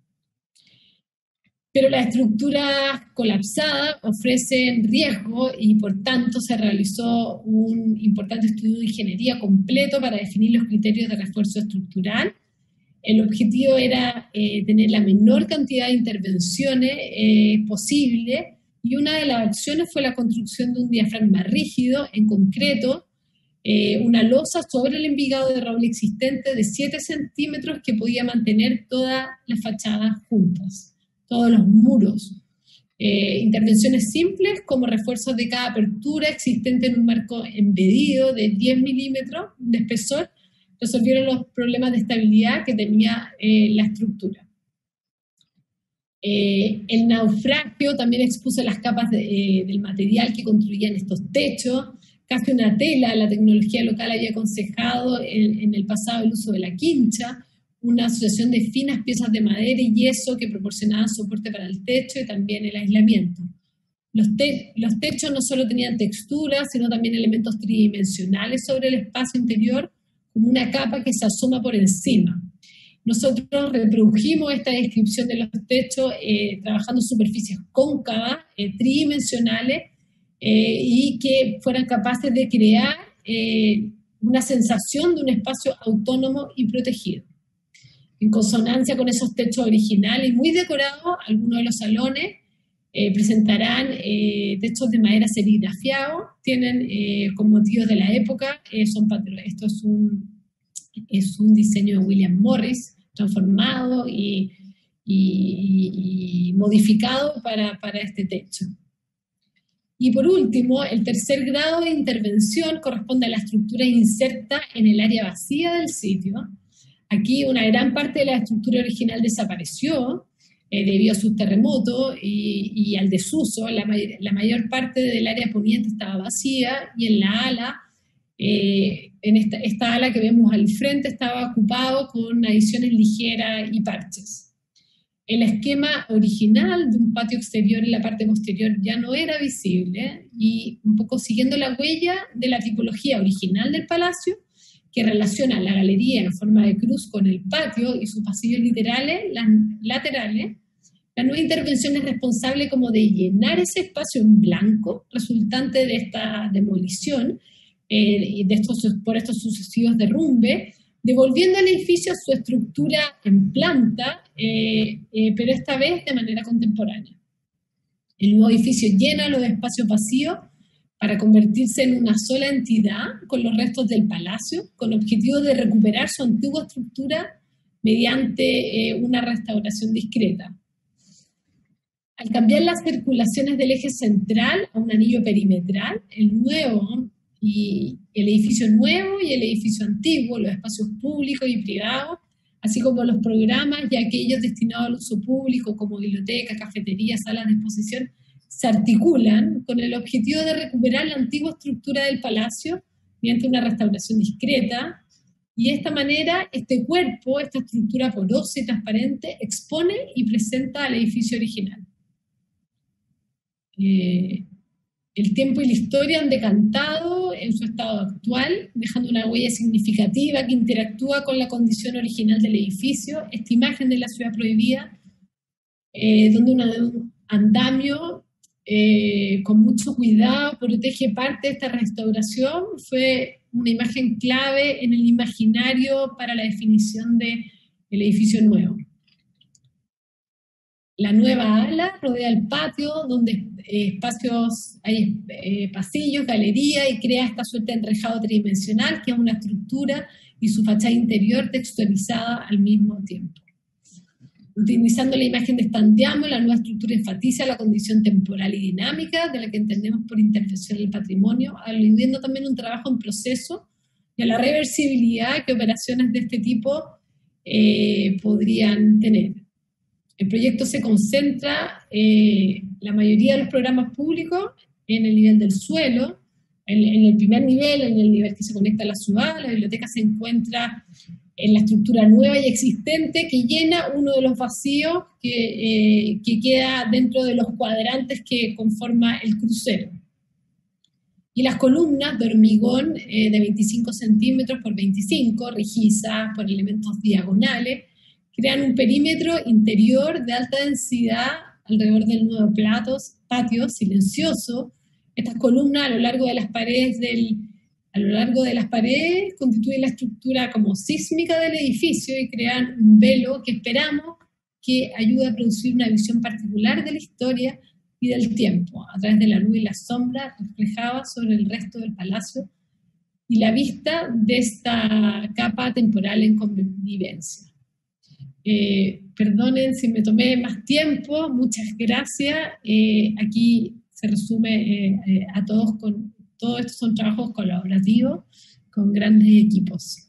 Pero las estructuras colapsadas ofrecen riesgo y por tanto se realizó un importante estudio de ingeniería completo para definir los criterios de refuerzo estructural. El objetivo era tener la menor cantidad de intervenciones posible y una de las opciones fue la construcción de un diafragma rígido, en concreto, una losa sobre el envigado de roble existente de 7 centímetros que podía mantener todas las fachadas juntas, todos los muros. Intervenciones simples como refuerzos de cada apertura existente en un marco embedido de 10 milímetros de espesor resolvieron los problemas de estabilidad que tenía la estructura. El naufragio también expuso las capas del material que construían estos techos, casi una tela. La tecnología local había aconsejado en el pasado el uso de la quincha, una asociación de finas piezas de madera y yeso que proporcionaban soporte para el techo y también el aislamiento. Los techos no solo tenían texturas, sino también elementos tridimensionales sobre el espacio interior, como una capa que se asoma por encima. Nosotros reprodujimos esta descripción de los techos trabajando superficies cóncavas, tridimensionales, y que fueran capaces de crear una sensación de un espacio autónomo y protegido. En consonancia con esos techos originales y muy decorados, algunos de los salones presentarán techos de madera serigrafiados, tienen con motivos de la época, esto es un diseño de William Morris, transformado y modificado para este techo. Y por último, el tercer grado de intervención corresponde a la estructura inserta en el área vacía del sitio. Aquí una gran parte de la estructura original desapareció debido a sus terremotos y al desuso. La mayor parte del área poniente estaba vacía y en la ala, en esta ala que vemos al frente, estaba ocupado con adiciones ligeras y parches. El esquema original de un patio exterior en la parte posterior ya no era visible y un poco siguiendo la huella de la tipología original del palacio, que relaciona la galería en forma de cruz con el patio y sus pasillos laterales, la nueva intervención es responsable como de llenar ese espacio en blanco resultante de esta demolición y por estos sucesivos derrumbes, devolviendo al edificio su estructura en planta, pero esta vez de manera contemporánea. El nuevo edificio llena los espacios vacíos para convertirse en una sola entidad con los restos del palacio, con objetivo de recuperar su antigua estructura mediante una restauración discreta. Al cambiar las circulaciones del eje central a un anillo perimetral, el edificio nuevo y el edificio antiguo, los espacios públicos y privados, así como los programas y aquellos destinados al uso público como bibliotecas, cafeterías, salas de exposición, se articulan con el objetivo de recuperar la antigua estructura del palacio mediante una restauración discreta, y de esta manera este cuerpo, esta estructura porosa y transparente, expone y presenta al edificio original. El tiempo y la historia han decantado en su estado actual, dejando una huella significativa que interactúa con la condición original del edificio. Esta imagen de la ciudad prohibida, donde un andamio con mucho cuidado protege parte de esta restauración, fue una imagen clave en el imaginario para la definición del edificio nuevo. La nueva ala rodea el patio, donde hay pasillos, galería, y crea esta suerte de enrejado tridimensional, que es una estructura y su fachada interior textualizada al mismo tiempo. Utilizando la imagen de Standiamo, la nueva estructura enfatiza la condición temporal y dinámica de la que entendemos por intervención en el patrimonio, aludiendo también un trabajo en proceso y a la reversibilidad que operaciones de este tipo podrían tener. El proyecto se concentra, la mayoría de los programas públicos, en el nivel del suelo, en el primer nivel, en el nivel que se conecta a la ciudad. La biblioteca se encuentra en la estructura nueva y existente que llena uno de los vacíos que queda dentro de los cuadrantes que conforma el crucero. Y las columnas de hormigón de 25 centímetros por 25, rigizadas por elementos diagonales, crean un perímetro interior de alta densidad alrededor del nuevo patio silencioso. Estas columnas a lo largo de las paredes constituyen la estructura como sísmica del edificio y crean un velo que esperamos que ayude a producir una visión particular de la historia y del tiempo, a través de la luz y la sombra reflejada sobre el resto del palacio y la vista de esta capa temporal en convivencia. Perdonen si me tomé más tiempo, muchas gracias. Aquí se resume a todos, todos estos son trabajos colaborativos con grandes equipos.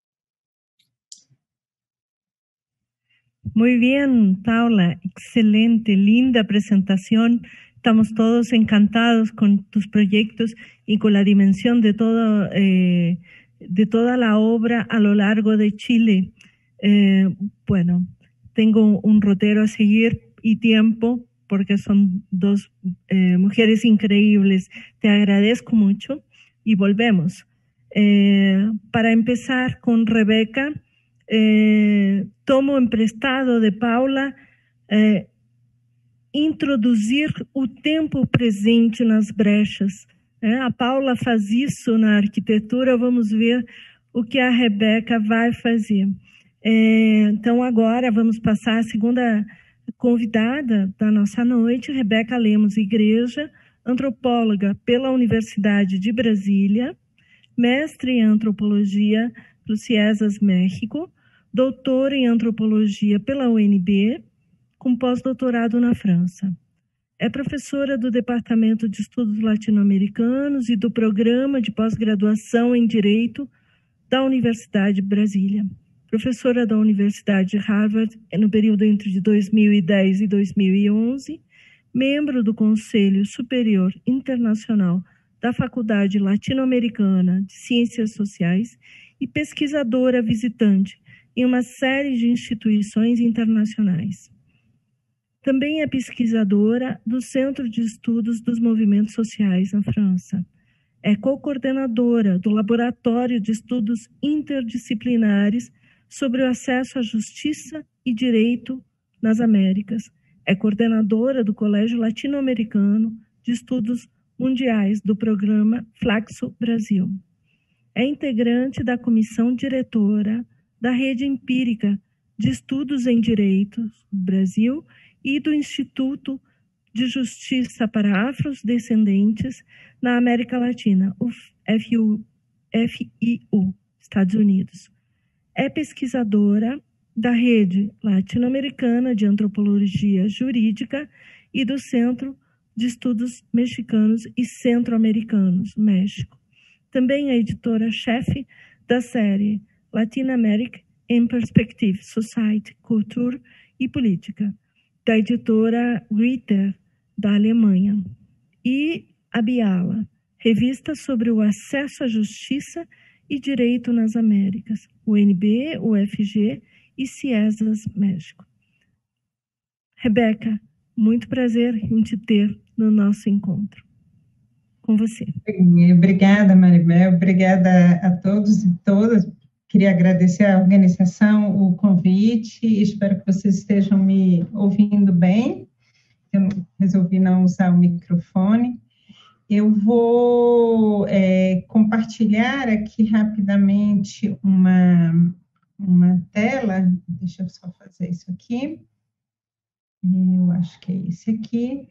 Muy bien, Paula, excelente, linda presentación. Estamos todos encantados con tus proyectos y con la dimensión de toda la obra a lo largo de Chile. Bueno, tengo un rotero a seguir y tiempo, porque son dos mujeres increíbles. Te agradezco mucho y volvemos. Para empezar con Rebeca, tomo emprestado de Paula introduzir o tempo presente nas brechas. A Paula faz isso na arquitetura, vamos ver o que a Rebeca vai fazer. Então, agora vamos passar a segunda convidada da nossa noite, Rebeca Lemos Igreja, antropóloga pela Universidade de Brasília, mestre em antropologia pelo CIESAS México, doutora em antropologia pela UNB, com pós-doutorado na França. É professora do Departamento de Estudos Latino-Americanos e do Programa de Pós-Graduação em Direito da Universidade de Brasília. Professora da Universidade de Harvard no período entre 2010 e 2011, membro do Conselho Superior Internacional da Faculdade Latino-Americana de Ciências Sociais e pesquisadora visitante em uma série de instituições internacionais. Também é pesquisadora do Centro de Estudos dos Movimentos Sociais na França. É co-coordenadora do Laboratório de Estudos Interdisciplinares sobre o Acesso à Justiça e Direito nas Américas. É coordenadora do Colégio Latino-Americano de Estudos Mundiais do programa Flaxo Brasil. É integrante da comissão diretora da Rede Empírica de Estudos em Direitos do Brasil e do Instituto de Justiça para Afrodescendentes na América Latina, o FIU, Estados Unidos. É pesquisadora da Rede Latino-Americana de Antropologia Jurídica e do Centro de Estudos Mexicanos e Centro-Americanos, México. Também é editora-chefe da série Latin America in Perspective, Society, Culture e Política, da editora Griter, da Alemanha. E a Biala, revista sobre o acesso à justiça e direito nas Américas, UNB, UFG e CIESAS México. Rebeca, muito prazer em te ter no nosso encontro. Com você. Obrigada, Maribel. Obrigada a todos e todas. Queria agradecer à organização o convite. Espero que vocês estejam me ouvindo bem. Eu resolvi não usar o microfone. Eu vou compartilhar aqui rapidamente uma tela. Deixa eu só fazer isso aqui. Eu acho que é esse aqui.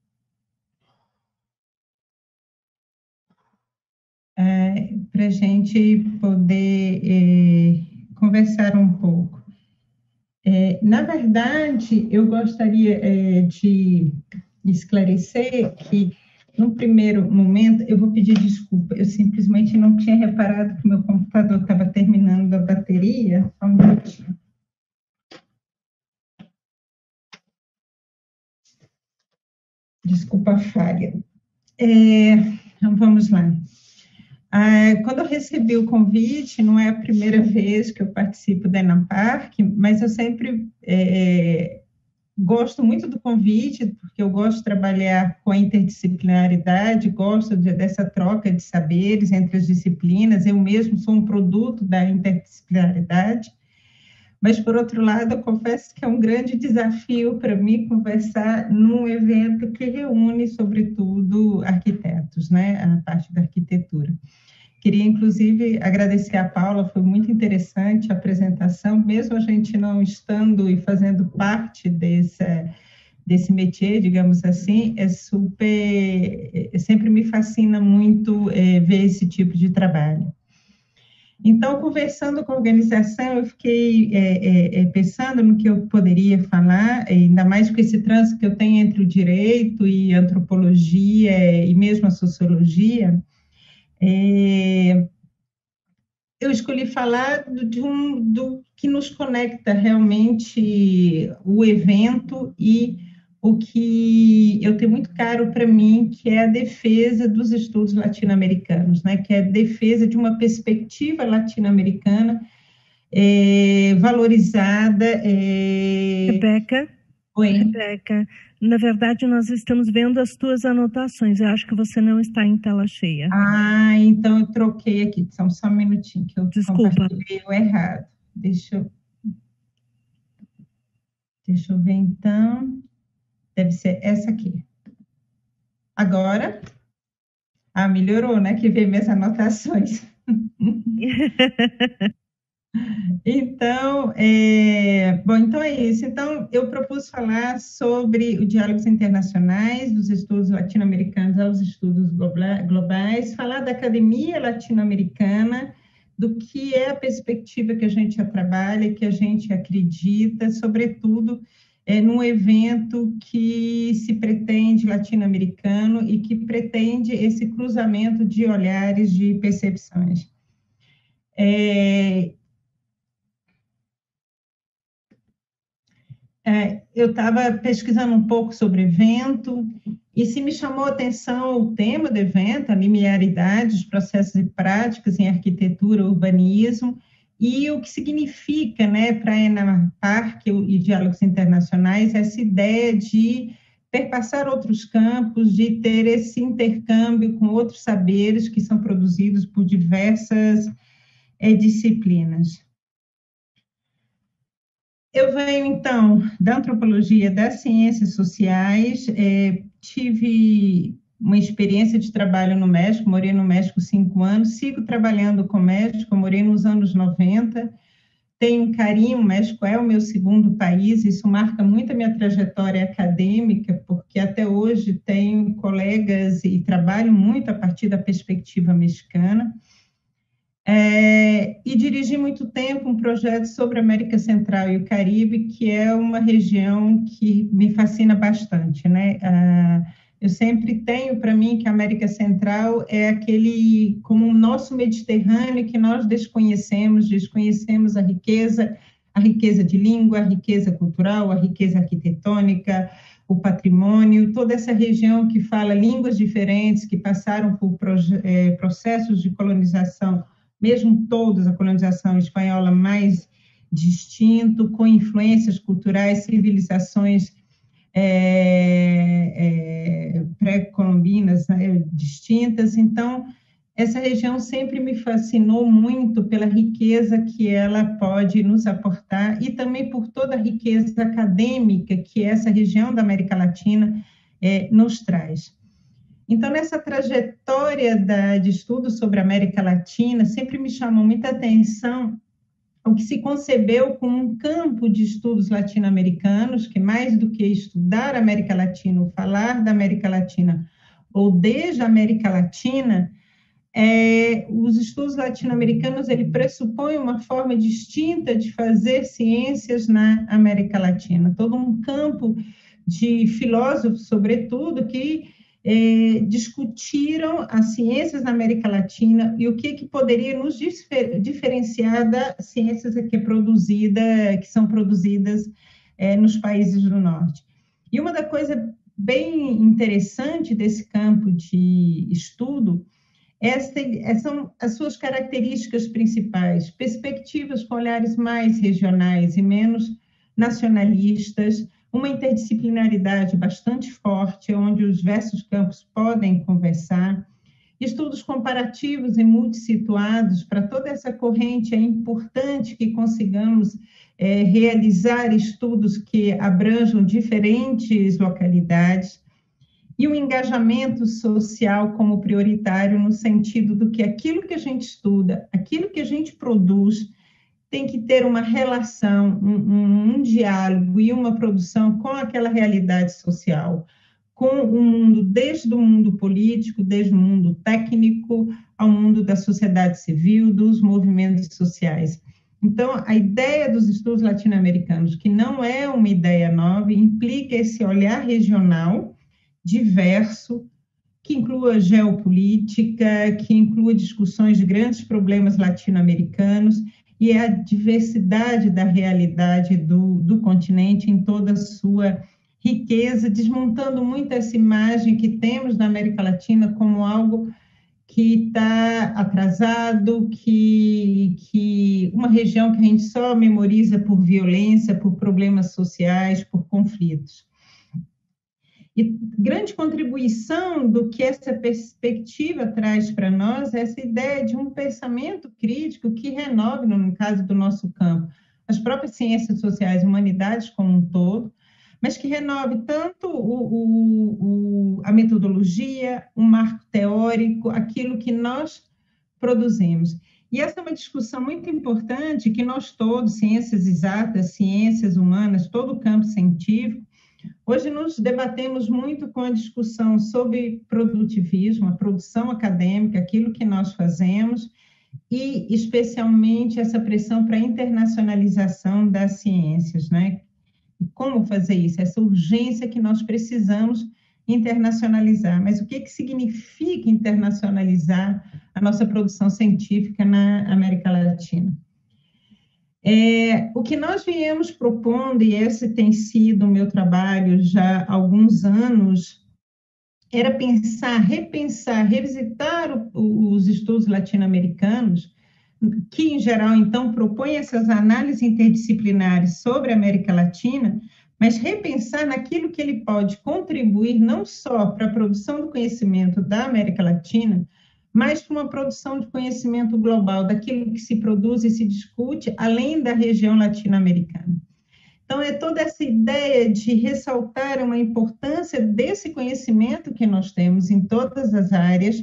Para a gente poder conversar um pouco. Na verdade, eu gostaria de esclarecer que, no primeiro momento, eu vou pedir desculpa, eu simplesmente não tinha reparado que meu computador estava terminando a bateria. Só um minutinho. Desculpa a falha. Então, vamos lá. Quando eu recebi o convite, não é a primeira vez que eu participo da ENAPARC, mas eu sempre gosto muito do convite, porque eu gosto de trabalhar com a interdisciplinaridade, gosto dessa troca de saberes entre as disciplinas, eu mesmo sou um produto da interdisciplinaridade, mas, por outro lado, eu confesso que é um grande desafio para mim conversar num evento que reúne, sobretudo, arquitetos, né, a parte da arquitetura. Queria, inclusive, agradecer a Paula, foi muito interessante a apresentação, mesmo a gente não estando e fazendo parte desse métier, digamos assim, sempre me fascina muito ver esse tipo de trabalho. Então, conversando com a organização, eu fiquei pensando no que eu poderia falar, ainda mais com esse trânsito que eu tenho entre o direito e a antropologia e mesmo a sociologia. Eu escolhi falar do que nos conecta realmente o evento e o que eu tenho muito caro para mim, que é a defesa dos estudos latino-americanos, né? Que é a defesa de uma perspectiva latino-americana valorizada. Rebeca? Oi. Rebeca, na verdade, nós estamos vendo as tuas anotações. Eu acho que você não está em tela cheia. Então eu troquei aqui. Só um minutinho que eu compartilhei o errado. Deixa eu ver, então. Deve ser essa aqui. Agora. Melhorou, né? Que veio minhas anotações. Então, então é isso. Então, eu propus falar sobre os diálogos internacionais, dos estudos latino-americanos aos estudos globais, falar da academia latino-americana, do que é a perspectiva que a gente trabalha, que a gente acredita, sobretudo num evento que se pretende latino-americano e que pretende esse cruzamento de olhares, de percepções. Eu estava pesquisando um pouco sobre evento, e se me chamou a atenção o tema do evento, a linearidade, os processos e práticas em arquitetura, urbanismo, e o que significa, né, para a ENAPARC e Diálogos Internacionais, essa ideia de perpassar outros campos, de ter esse intercâmbio com outros saberes que são produzidos por diversas disciplinas. Eu venho, então, da antropologia das ciências sociais, tive uma experiência de trabalho no México, morei no México 5 anos, sigo trabalhando com o México, morei nos anos 90, tenho um carinho, o México é o meu segundo país, isso marca muito a minha trajetória acadêmica, porque até hoje tenho colegas e trabalho muito a partir da perspectiva mexicana. E dirigi muito tempo um projeto sobre a América Central e o Caribe, que é uma região que me fascina bastante, né? Eu sempre tenho para mim que a América Central é aquele, como o nosso Mediterrâneo, que nós desconhecemos a riqueza de língua, a riqueza cultural, a riqueza arquitetônica, o patrimônio, toda essa região que fala línguas diferentes, que passaram por processos de colonização, mesmo todos a colonização espanhola mais distinto, com influências culturais, civilizações pré-colombinas, né, distintas. Então, essa região sempre me fascinou muito pela riqueza que ela pode nos aportar e também por toda a riqueza acadêmica que essa região da América Latina nos traz. Então, nessa trajetória de estudo sobre a América Latina, sempre me chamou muita atenção o que se concebeu como um campo de estudos latino-americanos, que mais do que estudar a América Latina, ou falar da América Latina, ou desde a América Latina, os estudos latino-americanos, ele pressupõe uma forma distinta de fazer ciências na América Latina. Todo um campo de filósofos, sobretudo, que discutiram as ciências na América Latina e o que poderia nos diferenciar das ciências que são produzidas nos países do Norte. E uma da coisa bem interessante desse campo de estudo são as suas características principais, perspectivas com olhares mais regionais e menos nacionalistas, uma interdisciplinaridade bastante forte, onde os diversos campos podem conversar, estudos comparativos e multissituados. Para toda essa corrente é importante que consigamos realizar estudos que abranjam diferentes localidades, e o engajamento social como prioritário, no sentido do que aquilo que a gente estuda, aquilo que a gente produz, tem que ter uma relação, um diálogo e uma produção com aquela realidade social, com o mundo, desde o mundo político, desde o mundo técnico, ao mundo da sociedade civil, dos movimentos sociais. Então, a ideia dos estudos latino-americanos, que não é uma ideia nova, implica esse olhar regional, diverso, que inclua geopolítica, que inclua discussões de grandes problemas latino-americanos, e a diversidade da realidade do continente em toda a sua riqueza, desmontando muito essa imagem que temos da América Latina como algo que está atrasado, que uma região que a gente só memoriza por violência, por problemas sociais, por conflitos. E grande contribuição do que essa perspectiva traz para nós é essa ideia de um pensamento crítico que renove, no caso do nosso campo, as próprias ciências sociais e humanidades como um todo, mas que renove tanto a metodologia, o marco teórico, aquilo que nós produzimos. E essa é uma discussão muito importante que nós todos, ciências exatas, ciências humanas, todo o campo científico, hoje nos debatemos muito com a discussão sobre produtivismo, a produção acadêmica, aquilo que nós fazemos, e especialmente essa pressão para a internacionalização das ciências, né? E como fazer isso? Essa urgência que nós precisamos internacionalizar. Mas o que significa internacionalizar a nossa produção científica na América Latina? O que nós viemos propondo, e esse tem sido o meu trabalho já há alguns anos, era pensar, repensar, revisitar os estudos latino-americanos, que, em geral, então, propõem essas análises interdisciplinares sobre a América Latina, mas repensar naquilo que ele pode contribuir não só para a produção do conhecimento da América Latina, mas para uma produção de conhecimento global, daquilo que se produz e se discute além da região latino-americana. Então, é toda essa ideia de ressaltar uma importância desse conhecimento que nós temos em todas as áreas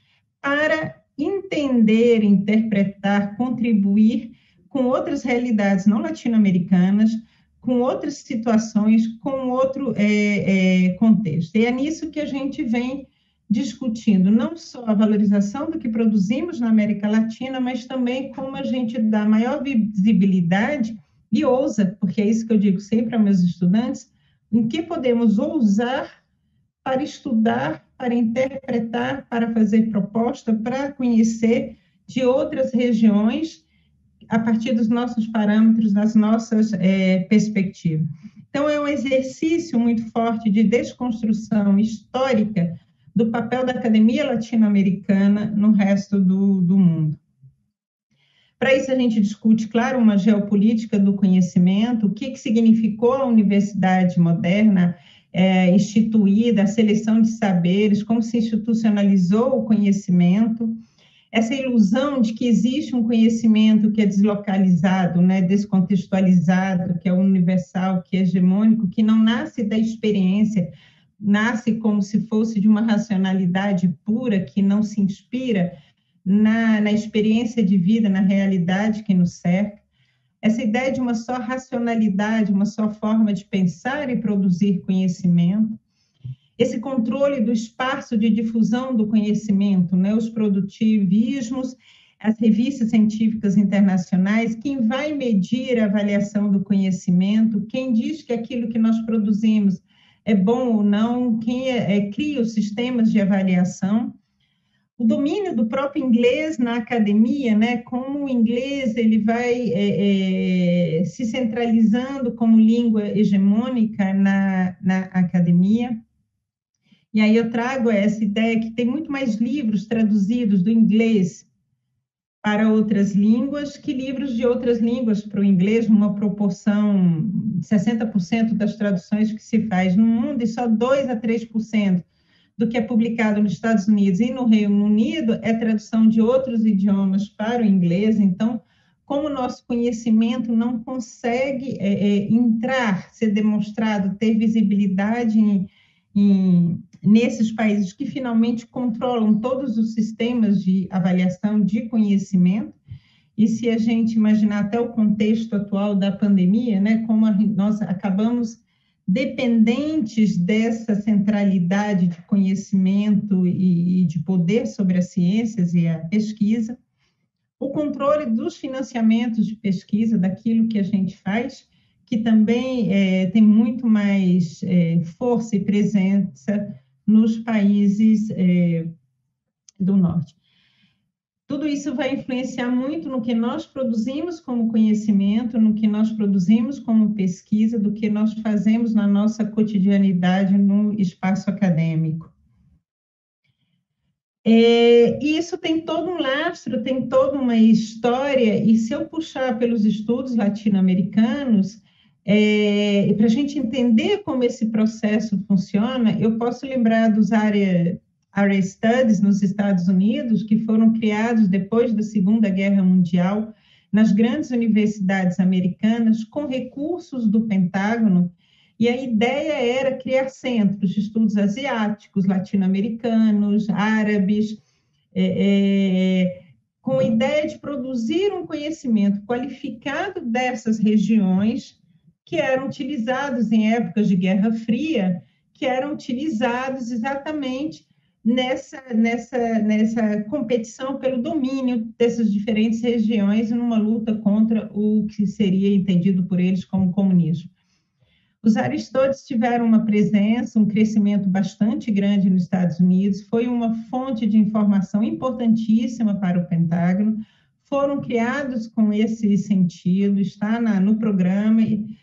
para entender, interpretar, contribuir com outras realidades não latino-americanas, com outras situações, com outro contexto. E é nisso que a gente vem discutindo, não só a valorização do que produzimos na América Latina, mas também como a gente dá maior visibilidade e ousa, porque é isso que eu digo sempre aos meus estudantes, em que podemos ousar para estudar, para interpretar, para fazer proposta, para conhecer de outras regiões a partir dos nossos parâmetros, das nossas perspectivas. Então, é um exercício muito forte de desconstrução histórica do papel da academia latino-americana no resto do mundo. Para isso, a gente discute, claro, uma geopolítica do conhecimento, o que significou a universidade moderna instituída, a seleção de saberes, como se institucionalizou o conhecimento, essa ilusão de que existe um conhecimento que é deslocalizado, né, descontextualizado, que é universal, que é hegemônico, que não nasce da experiência, nasce como se fosse de uma racionalidade pura, que não se inspira na experiência de vida, na realidade que nos cerca. Essa ideia de uma só racionalidade, uma só forma de pensar e produzir conhecimento. Esse controle do espaço de difusão do conhecimento, né, os produtivismos, as revistas científicas internacionais, quem vai medir a avaliação do conhecimento, quem diz que aquilo que nós produzimos é bom ou não, quem cria os sistemas de avaliação. O domínio do próprio inglês na academia, né, como o inglês ele vai se centralizando como língua hegemônica na academia. E aí eu trago essa ideia que tem muito mais livros traduzidos do inglês para outras línguas que livros de outras línguas para o inglês, numa proporção de 60% das traduções que se faz no mundo e só 2 a 3% do que é publicado nos Estados Unidos e no Reino Unido é tradução de outros idiomas para o inglês. Então, como o nosso conhecimento não consegue entrar, ser demonstrado, ter visibilidade nesses países que finalmente controlam todos os sistemas de avaliação de conhecimento, e se a gente imaginar até o contexto atual da pandemia, né, como nós acabamos dependentes dessa centralidade de conhecimento e de poder sobre as ciências e a pesquisa, o controle dos financiamentos de pesquisa, daquilo que a gente faz, que também tem muito mais força e presença nos países do norte. Tudo isso vai influenciar muito no que nós produzimos como conhecimento, no que nós produzimos como pesquisa, do que nós fazemos na nossa cotidianidade no espaço acadêmico. E isso tem todo um lastro, tem toda uma história, e se eu puxar pelos estudos latino-americanos, E para a gente entender como esse processo funciona, eu posso lembrar dos Area Studies nos Estados Unidos, que foram criados depois da Segunda Guerra Mundial, nas grandes universidades americanas, com recursos do Pentágono, e a ideia era criar centros de estudos asiáticos, latino-americanos, árabes, com a ideia de produzir um conhecimento qualificado dessas regiões que eram utilizados em épocas de Guerra Fria, que eram utilizados exatamente nessa competição pelo domínio dessas diferentes regiões numa luta contra o que seria entendido por eles como comunismo. Os Aristodes tiveram uma presença, um crescimento bastante grande nos Estados Unidos, foi uma fonte de informação importantíssima para o Pentágono, foram criados com esse sentido, está no programa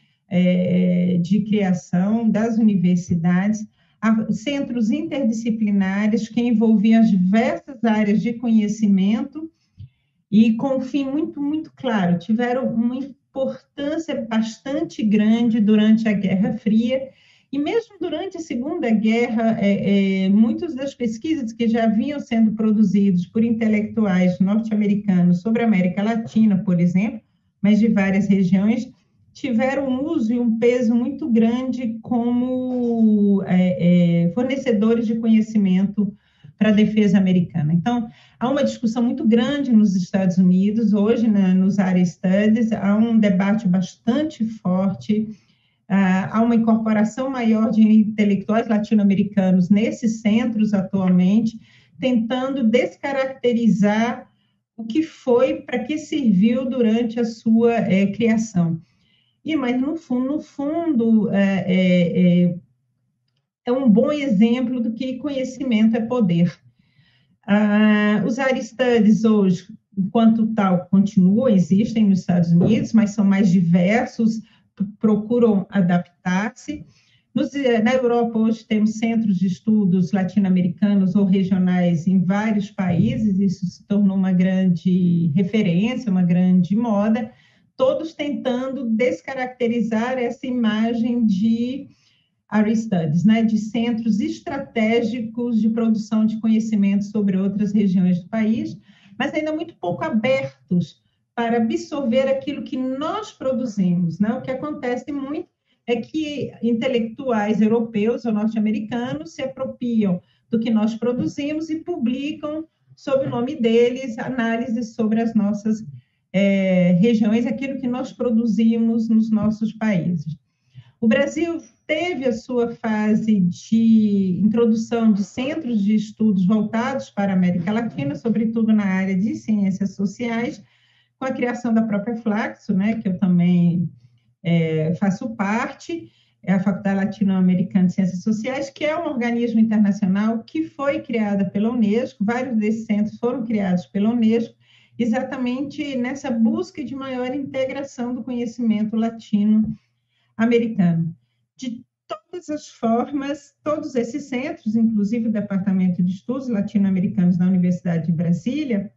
de criação das universidades, centros interdisciplinares que envolviam as diversas áreas de conhecimento e com um fim muito, muito claro, tiveram uma importância bastante grande durante a Guerra Fria, e mesmo durante a Segunda Guerra, muitas das pesquisas que já vinham sendo produzidas por intelectuais norte-americanos sobre a América Latina, por exemplo, mas de várias regiões, tiveram um uso e um peso muito grande como fornecedores de conhecimento para a defesa americana. Então, há uma discussão muito grande nos Estados Unidos, hoje, nos Area Studies, há um debate bastante forte, há uma incorporação maior de intelectuais latino-americanos nesses centros atualmente, tentando descaracterizar o que foi, para que serviu durante a sua criação. Mas, no fundo é um bom exemplo do que conhecimento é poder. Os Area Studies hoje, enquanto tal, continuam, existem nos Estados Unidos, mas são mais diversos, procuram adaptar-se. Na Europa, hoje, temos centros de estudos latino-americanos ou regionais em vários países, isso se tornou uma grande referência, uma grande moda, todos tentando descaracterizar essa imagem de Area Studies, de centros estratégicos de produção de conhecimento sobre outras regiões do país, mas ainda muito pouco abertos para absorver aquilo que nós produzimos. O que acontece muito é que intelectuais europeus ou norte-americanos se apropriam do que nós produzimos e publicam, sob o nome deles, análises sobre as nossas regiões, aquilo que nós produzimos nos nossos países. O Brasil teve a sua fase de introdução de centros de estudos voltados para a América Latina, sobretudo na área de ciências sociais, com a criação da própria Flaxo, que eu também faço parte, é a Faculdade Latino-Americana de Ciências Sociais, que é um organismo internacional que foi criada pela Unesco, vários desses centros foram criados pela Unesco, exatamente nessa busca de maior integração do conhecimento latino-americano. De todas as formas, todos esses centros, inclusive o Departamento de Estudos Latino-Americanos da Universidade de Brasília,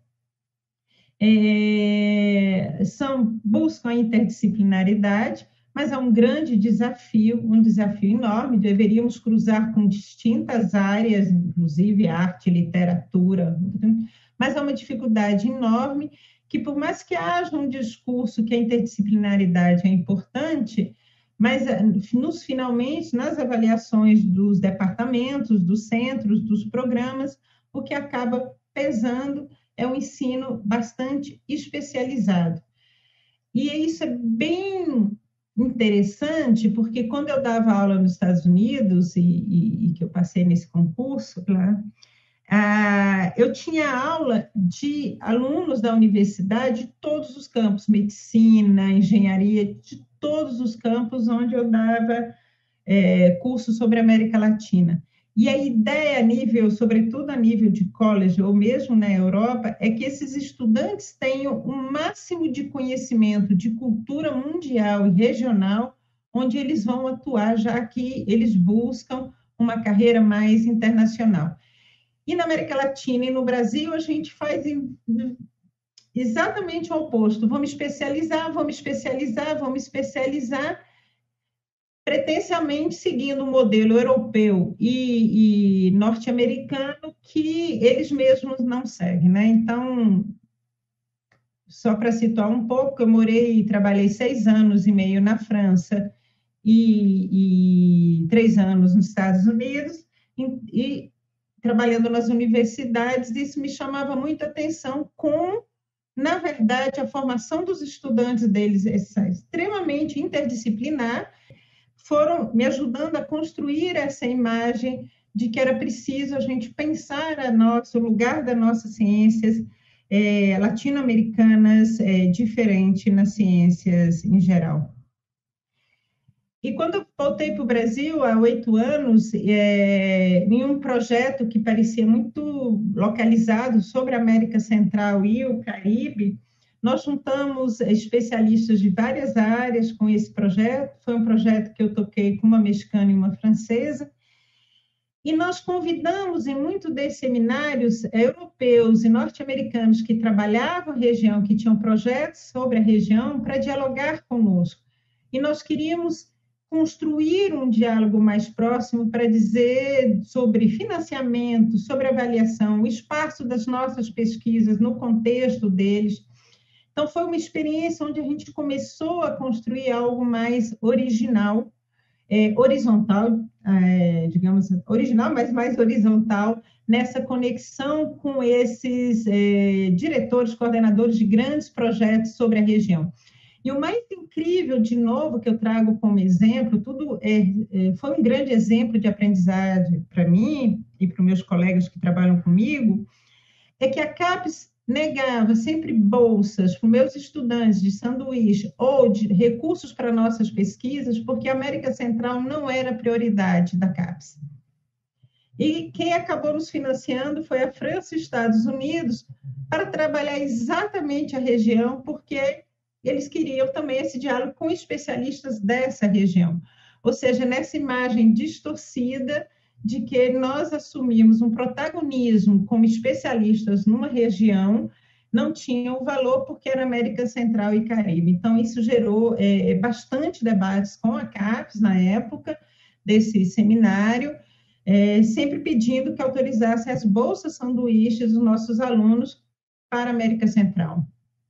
buscam a interdisciplinaridade, mas é um grande desafio, um desafio enorme, deveríamos cruzar com distintas áreas, inclusive arte, literatura, mas é uma dificuldade enorme que, por mais que haja um discurso que a interdisciplinaridade é importante, mas, finalmente, nas avaliações dos departamentos, dos centros, dos programas, o que acaba pesando é um ensino bastante especializado. E isso é bem interessante, porque quando eu dava aula nos Estados Unidos, e que eu passei nesse concurso lá, eu tinha aula de alunos da universidade de todos os campos, medicina, engenharia, de todos os campos onde eu dava cursos sobre a América Latina. E a ideia, sobretudo a nível de college, ou mesmo na Europa, é que esses estudantes tenham o máximo de conhecimento de cultura mundial e regional, onde eles vão atuar, já que eles buscam uma carreira mais internacional. E na América Latina e no Brasil, a gente faz exatamente o oposto. Vamos especializar, pretensiamente seguindo o modelo europeu e norte-americano, que eles mesmos não seguem, né? Então, só para situar um pouco, eu morei e trabalhei 6 anos e meio na França e 3 anos nos Estados Unidos, e trabalhando nas universidades, isso me chamava muita atenção na verdade, a formação dos estudantes deles é extremamente interdisciplinar, foram me ajudando a construir essa imagem de que era preciso a gente pensar o lugar das nossas ciências latino-americanas diferente nas ciências em geral. E quando eu voltei para o Brasil, há 8 anos, em um projeto que parecia muito localizado sobre a América Central e o Caribe, nós juntamos especialistas de várias áreas com esse projeto. Foi um projeto que eu toquei com uma mexicana e uma francesa. E nós convidamos em muitos desses seminários europeus e norte-americanos que trabalhavam a região, que tinham projetos sobre a região, para dialogar conosco. E nós queríamos construir um diálogo mais próximo para dizer sobre financiamento, sobre avaliação, o espaço das nossas pesquisas no contexto deles. Então, foi uma experiência onde a gente começou a construir algo mais original, horizontal, digamos, original, mas mais horizontal, nessa conexão com esses diretores, coordenadores de grandes projetos sobre a região. E o mais incrível, de novo, que eu trago como exemplo, foi um grande exemplo de aprendizagem para mim e para os meus colegas que trabalham comigo, é que a CAPES negava sempre bolsas para os meus estudantes de sanduíche ou de recursos para nossas pesquisas, porque a América Central não era prioridade da CAPES. E quem acabou nos financiando foi a França e os Estados Unidos para trabalhar exatamente a região, porque eles queriam também esse diálogo com especialistas dessa região. Ou seja, nessa imagem distorcida de que nós assumimos um protagonismo como especialistas numa região, não tinha o valor porque era América Central e Caribe. Então, isso gerou bastante debates com a CAPES na época desse seminário, sempre pedindo que autorizasse as bolsas sanduíches dos nossos alunos para a América Central.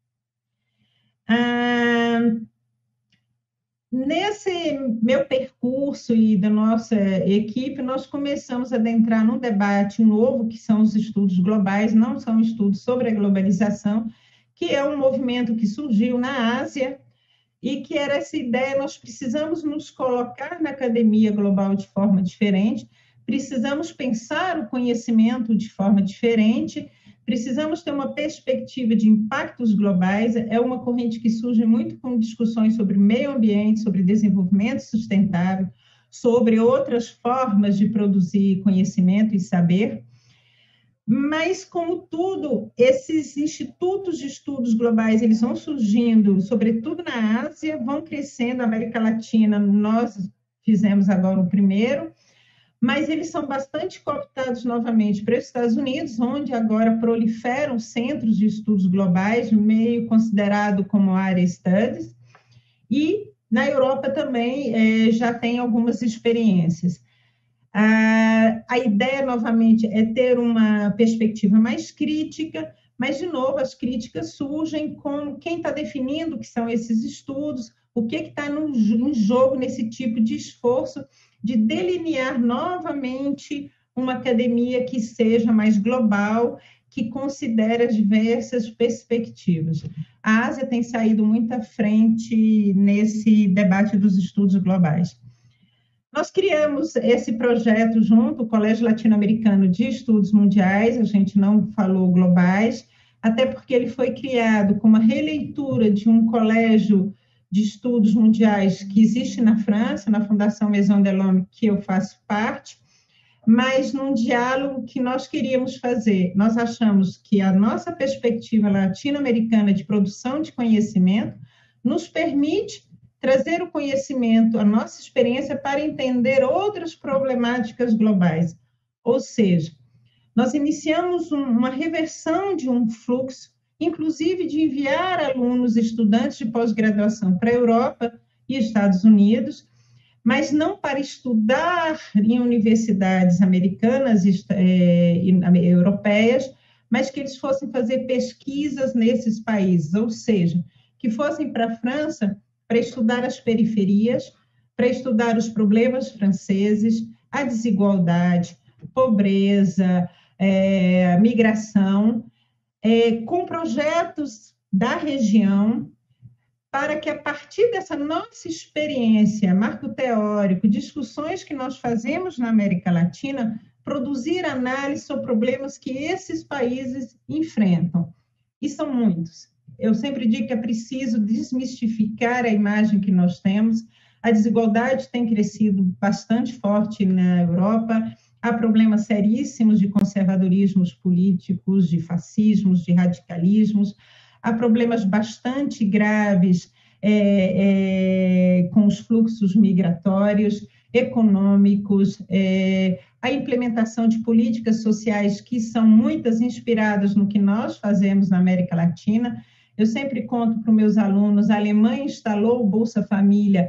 Nesse meu percurso e da nossa equipe, nós começamos a adentrar num debate novo, que são os estudos globais, não são estudos sobre a globalização, que é um movimento que surgiu na Ásia e que era essa ideia: nós precisamos nos colocar na academia global de forma diferente, precisamos pensar o conhecimento de forma diferente, precisamos ter uma perspectiva de impactos globais. É uma corrente que surge muito com discussões sobre meio ambiente, sobre desenvolvimento sustentável, sobre outras formas de produzir conhecimento e saber. Mas, como tudo, esses institutos de estudos globais, eles vão surgindo, sobretudo na Ásia, vão crescendo. Na América Latina, nós fizemos agora o primeiro, mas eles são bastante cooptados novamente para os Estados Unidos, onde agora proliferam centros de estudos globais, meio considerado como área studies, e na Europa também já tem algumas experiências. A ideia, novamente, é ter uma perspectiva mais crítica, mas, de novo, as críticas surgem com quem está definindo o que são esses estudos, o que está em jogo nesse tipo de esforço de delinear novamente uma academia que seja mais global, que considere as diversas perspectivas. A Ásia tem saído muito à frente nesse debate dos estudos globais. Nós criamos esse projeto junto, o Colégio Latino-Americano de Estudos Mundiais, a gente não falou globais, até porque ele foi criado com uma releitura de um colégio de estudos mundiais que existe na França, na Fundação Maison Delhomme, que eu faço parte, mas num diálogo que nós queríamos fazer. Nós achamos que a nossa perspectiva latino-americana de produção de conhecimento nos permite trazer o conhecimento, a nossa experiência, para entender outras problemáticas globais. Ou seja, nós iniciamos uma reversão de um fluxo, inclusive de enviar alunos, estudantes de pós-graduação para a Europa e Estados Unidos, mas não para estudar em universidades americanas e europeias, mas que eles fossem fazer pesquisas nesses países, ou seja, que fossem para a França para estudar as periferias, para estudar os problemas franceses, a desigualdade, pobreza, migração, com projetos da região, para que, a partir dessa nossa experiência, marco teórico, discussões que nós fazemos na América Latina, produzir análise sobre problemas que esses países enfrentam. E são muitos. Eu sempre digo que é preciso desmistificar a imagem que nós temos. A desigualdade tem crescido bastante forte na Europa, há problemas seríssimos de conservadorismos políticos, de fascismos, de radicalismos, há problemas bastante graves com os fluxos migratórios, econômicos, a implementação de políticas sociais que são muitas inspiradas no que nós fazemos na América Latina. Eu sempre conto para os meus alunos, a Alemanha instalou o Bolsa Família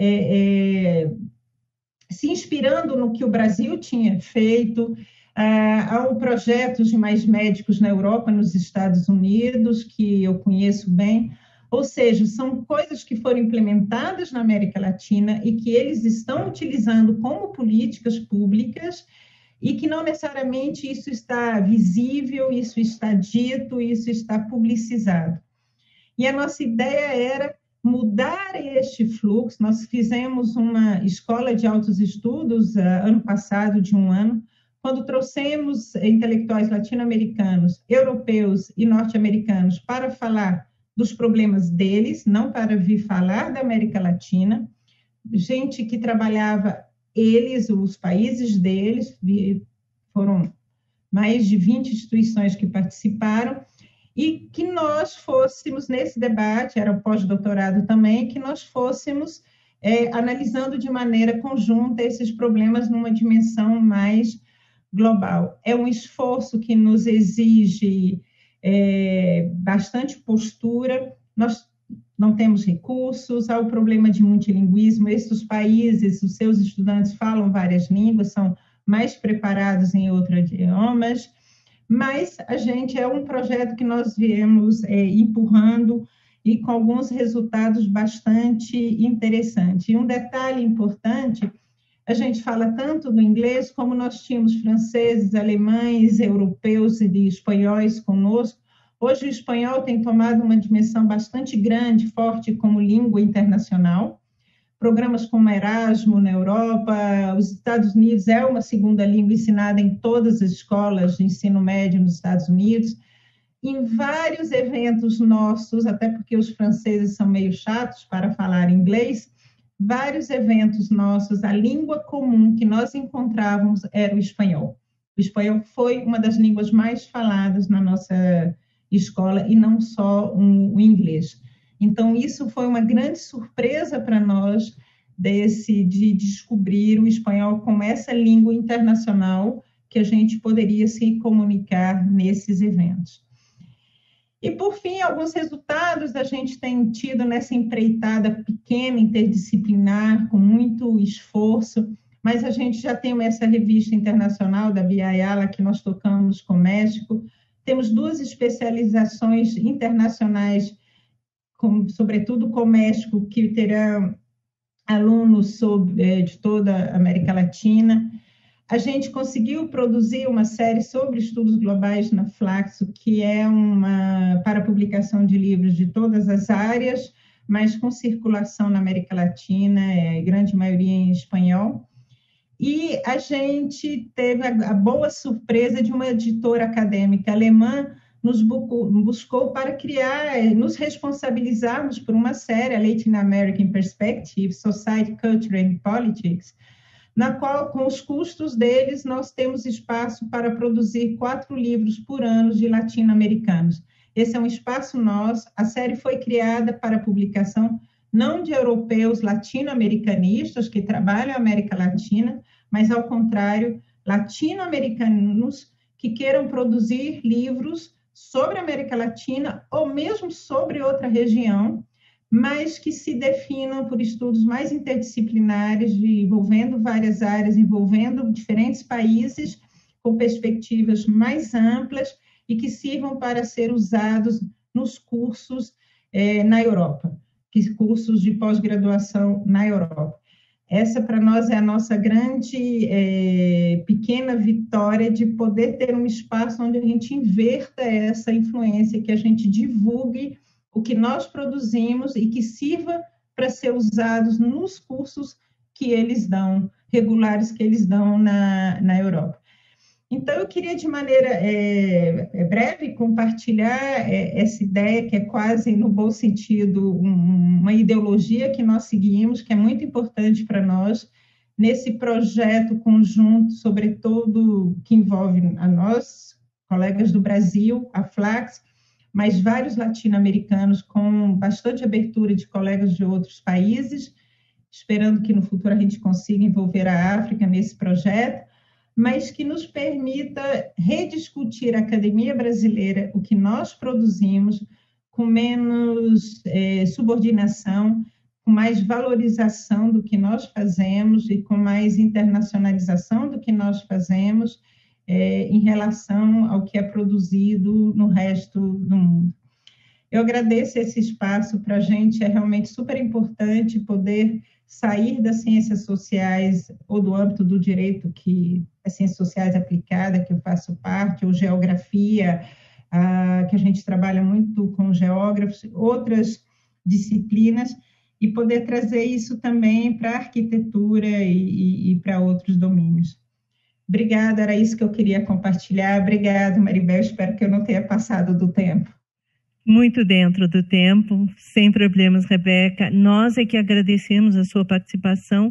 se inspirando no que o Brasil tinha feito. Há projetos de mais médicos na Europa, nos Estados Unidos, que eu conheço bem. Ou seja, são coisas que foram implementadas na América Latina e que eles estão utilizando como políticas públicas e que não necessariamente isso está visível, isso está dito, isso está publicizado. E a nossa ideia era mudar este fluxo. Nós fizemos uma escola de altos estudos ano passado, de um ano, quando trouxemos intelectuais latino-americanos, europeus e norte-americanos para falar dos problemas deles, não para vir falar da América Latina, gente que trabalhava eles, os países deles, foram mais de 20 instituições que participaram, e que nós fôssemos, nesse debate, era o pós-doutorado também, que nós fôssemos analisando de maneira conjunta esses problemas numa dimensão mais global. É um esforço que nos exige bastante postura, nós não temos recursos, há o problema de multilinguismo, esses países, os seus estudantes falam várias línguas, são mais preparados em outros idiomas, mas a gente é um projeto que nós viemos empurrando e com alguns resultados bastante interessantes. E um detalhe importante, a gente fala tanto do inglês, como nós tínhamos franceses, alemães, europeus e espanhóis conosco. Hoje o espanhol tem tomado uma dimensão bastante grande, forte como língua internacional. Programas como Erasmus na Europa, os Estados Unidos é uma segunda língua ensinada em todas as escolas de ensino médio nos Estados Unidos. Em vários eventos nossos, até porque os franceses são meio chatos para falar inglês, vários eventos nossos, a língua comum que nós encontrávamos era o espanhol. O espanhol foi uma das línguas mais faladas na nossa escola, e não só o inglês. Então, isso foi uma grande surpresa para nós, de descobrir o espanhol como essa língua internacional que a gente poderia se comunicar nesses eventos. E, por fim, alguns resultados a gente tem tido nessa empreitada pequena, interdisciplinar, com muito esforço, mas a gente já tem essa revista internacional da Bia Ayala, que nós tocamos com o México. Temos 2 especializações internacionais, sobretudo com o México, que terão alunos de toda a América Latina. A gente conseguiu produzir uma série sobre estudos globais na Flaxo, que é para publicação de livros de todas as áreas, mas com circulação na América Latina, grande maioria em espanhol. E a gente teve a boa surpresa de uma editora acadêmica alemã nos buscou para nos responsabilizarmos por uma série, a Latin American Perspective, Society, Culture and Politics, na qual, com os custos deles, nós temos espaço para produzir 4 livros por ano de latino-americanos. Esse é um espaço nosso. A série foi criada para publicação não de europeus latino-americanistas que trabalham a América Latina, mas, ao contrário, latino-americanos que queiram produzir livros sobre a América Latina ou mesmo sobre outra região, mas que se definam por estudos mais interdisciplinares, envolvendo várias áreas, envolvendo diferentes países, com perspectivas mais amplas e que sirvam para ser usados nos cursos na Europa, cursos de pós-graduação na Europa. Essa, para nós, é a nossa grande, pequena vitória de poder ter um espaço onde a gente inverta essa influência, que a gente divulgue o que nós produzimos e que sirva para ser usados nos cursos que eles dão, regulares que eles dão na Europa. Então, eu queria, de maneira breve, compartilhar essa ideia, que é quase, no bom sentido, uma ideologia que nós seguimos, que é muito importante para nós, nesse projeto conjunto, sobretudo, que envolve a nós, colegas do Brasil, a Flax, mas vários latino-americanos, com bastante abertura de colegas de outros países, esperando que no futuro a gente consiga envolver a África nesse projeto, mas que nos permita rediscutir a academia brasileira, o que nós produzimos, com menos subordinação, com mais valorização do que nós fazemos e com mais internacionalização do que nós fazemos em relação ao que é produzido no resto do mundo. Eu agradeço esse espaço, para a gente é realmente super importante poder sair das ciências sociais ou do âmbito do direito, que é ciências sociais aplicada, que eu faço parte, ou geografia, que a gente trabalha muito com geógrafos, outras disciplinas, e poder trazer isso também para a arquitetura e para outros domínios. Obrigada, era isso que eu queria compartilhar. Obrigada, Maribel, espero que eu não tenha passado do tempo. Muito dentro do tempo, sem problemas, Rebeca. Nós é que agradecemos a sua participação.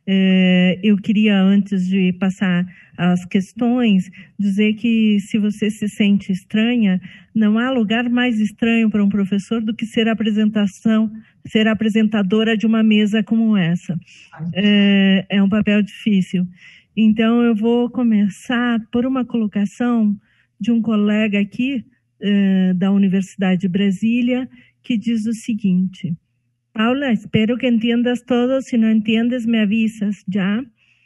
Eu queria, antes de passar as questões, dizer que, se você se sente estranha, não há lugar mais estranho para um professor do que ser apresentadora de uma mesa como essa. É um papel difícil. Então, eu vou começar por uma colocação de um colega aqui, da Universidade de Brasília, que diz o seguinte: Paula, espero que entiendas todo, se não entiendes me avisas, já?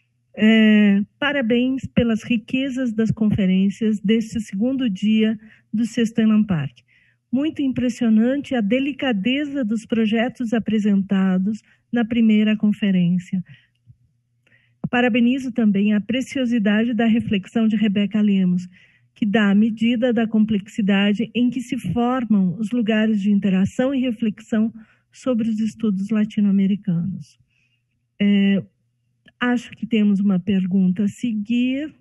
Parabéns pelas riquezas das conferências deste segundo dia do Sexto Elan Park. Muito impressionante a delicadeza dos projetos apresentados na primeira conferência. Parabenizo também a preciosidade da reflexão de Rebeca Lemos, que dá a medida da complexidade em que se formam os lugares de interação e reflexão sobre os estudos latino-americanos. Acho que temos uma pergunta a seguir.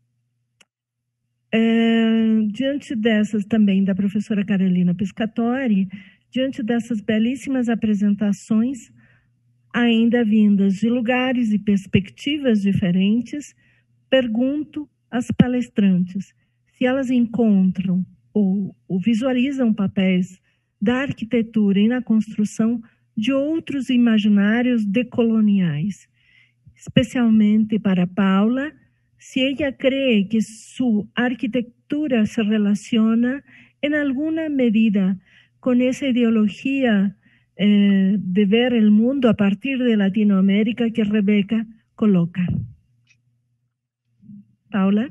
Diante dessas também da professora Carolina Pescatori, diante dessas belíssimas apresentações, ainda vindas de lugares e perspectivas diferentes, pergunto às palestrantes se elas encontram ou visualizam papéis da arquitetura e na construção de outros imaginários decoloniais, especialmente para Paula, se ella cree que su arquitectura se relaciona en alguna medida con esa ideología de ver el mundo a partir de Latinoamérica que Rebeca coloca. Paula.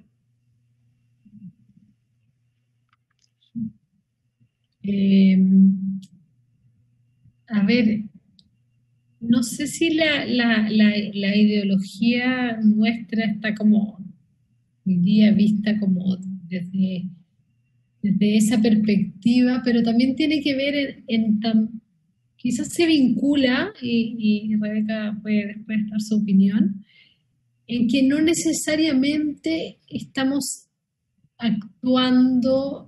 A ver, no sé si la ideología nuestra está como hoy día vista como desde esa perspectiva, pero también tiene que ver quizás se vincula, y Rebeca puede después dar su opinión, en que no necesariamente estamos actuando.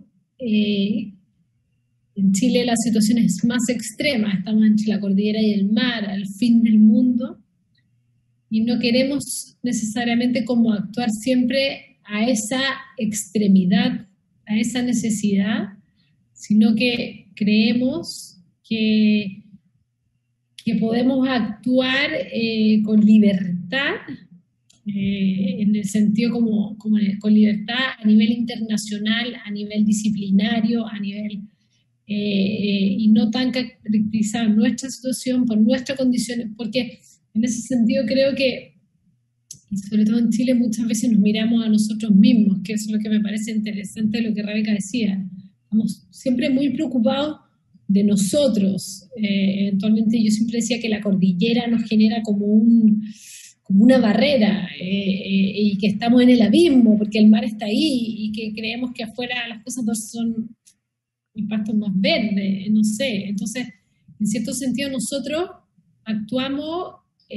En Chile la situación es más extrema, estamos entre la cordillera y el mar, al fin del mundo, y no queremos necesariamente como actuar siempre a esa extremidad, a esa necesidad, sino que creemos que podemos actuar con libertad, en el sentido con libertad a nivel internacional, a nivel disciplinario, a nivel y no tan caracterizar nuestra situación por nuestras condiciones, porque en ese sentido creo que, y sobre todo en Chile, muchas veces nos miramos a nosotros mismos, que es lo que me parece interesante de lo que Rebeca decía. Estamos siempre muy preocupados de nosotros. Eventualmente yo siempre decía que la cordillera nos genera como una barrera y que estamos en el abismo porque el mar está ahí y que creemos que afuera las cosas son el pasto más verde, no sé. Entonces, en cierto sentido, nosotros actuamos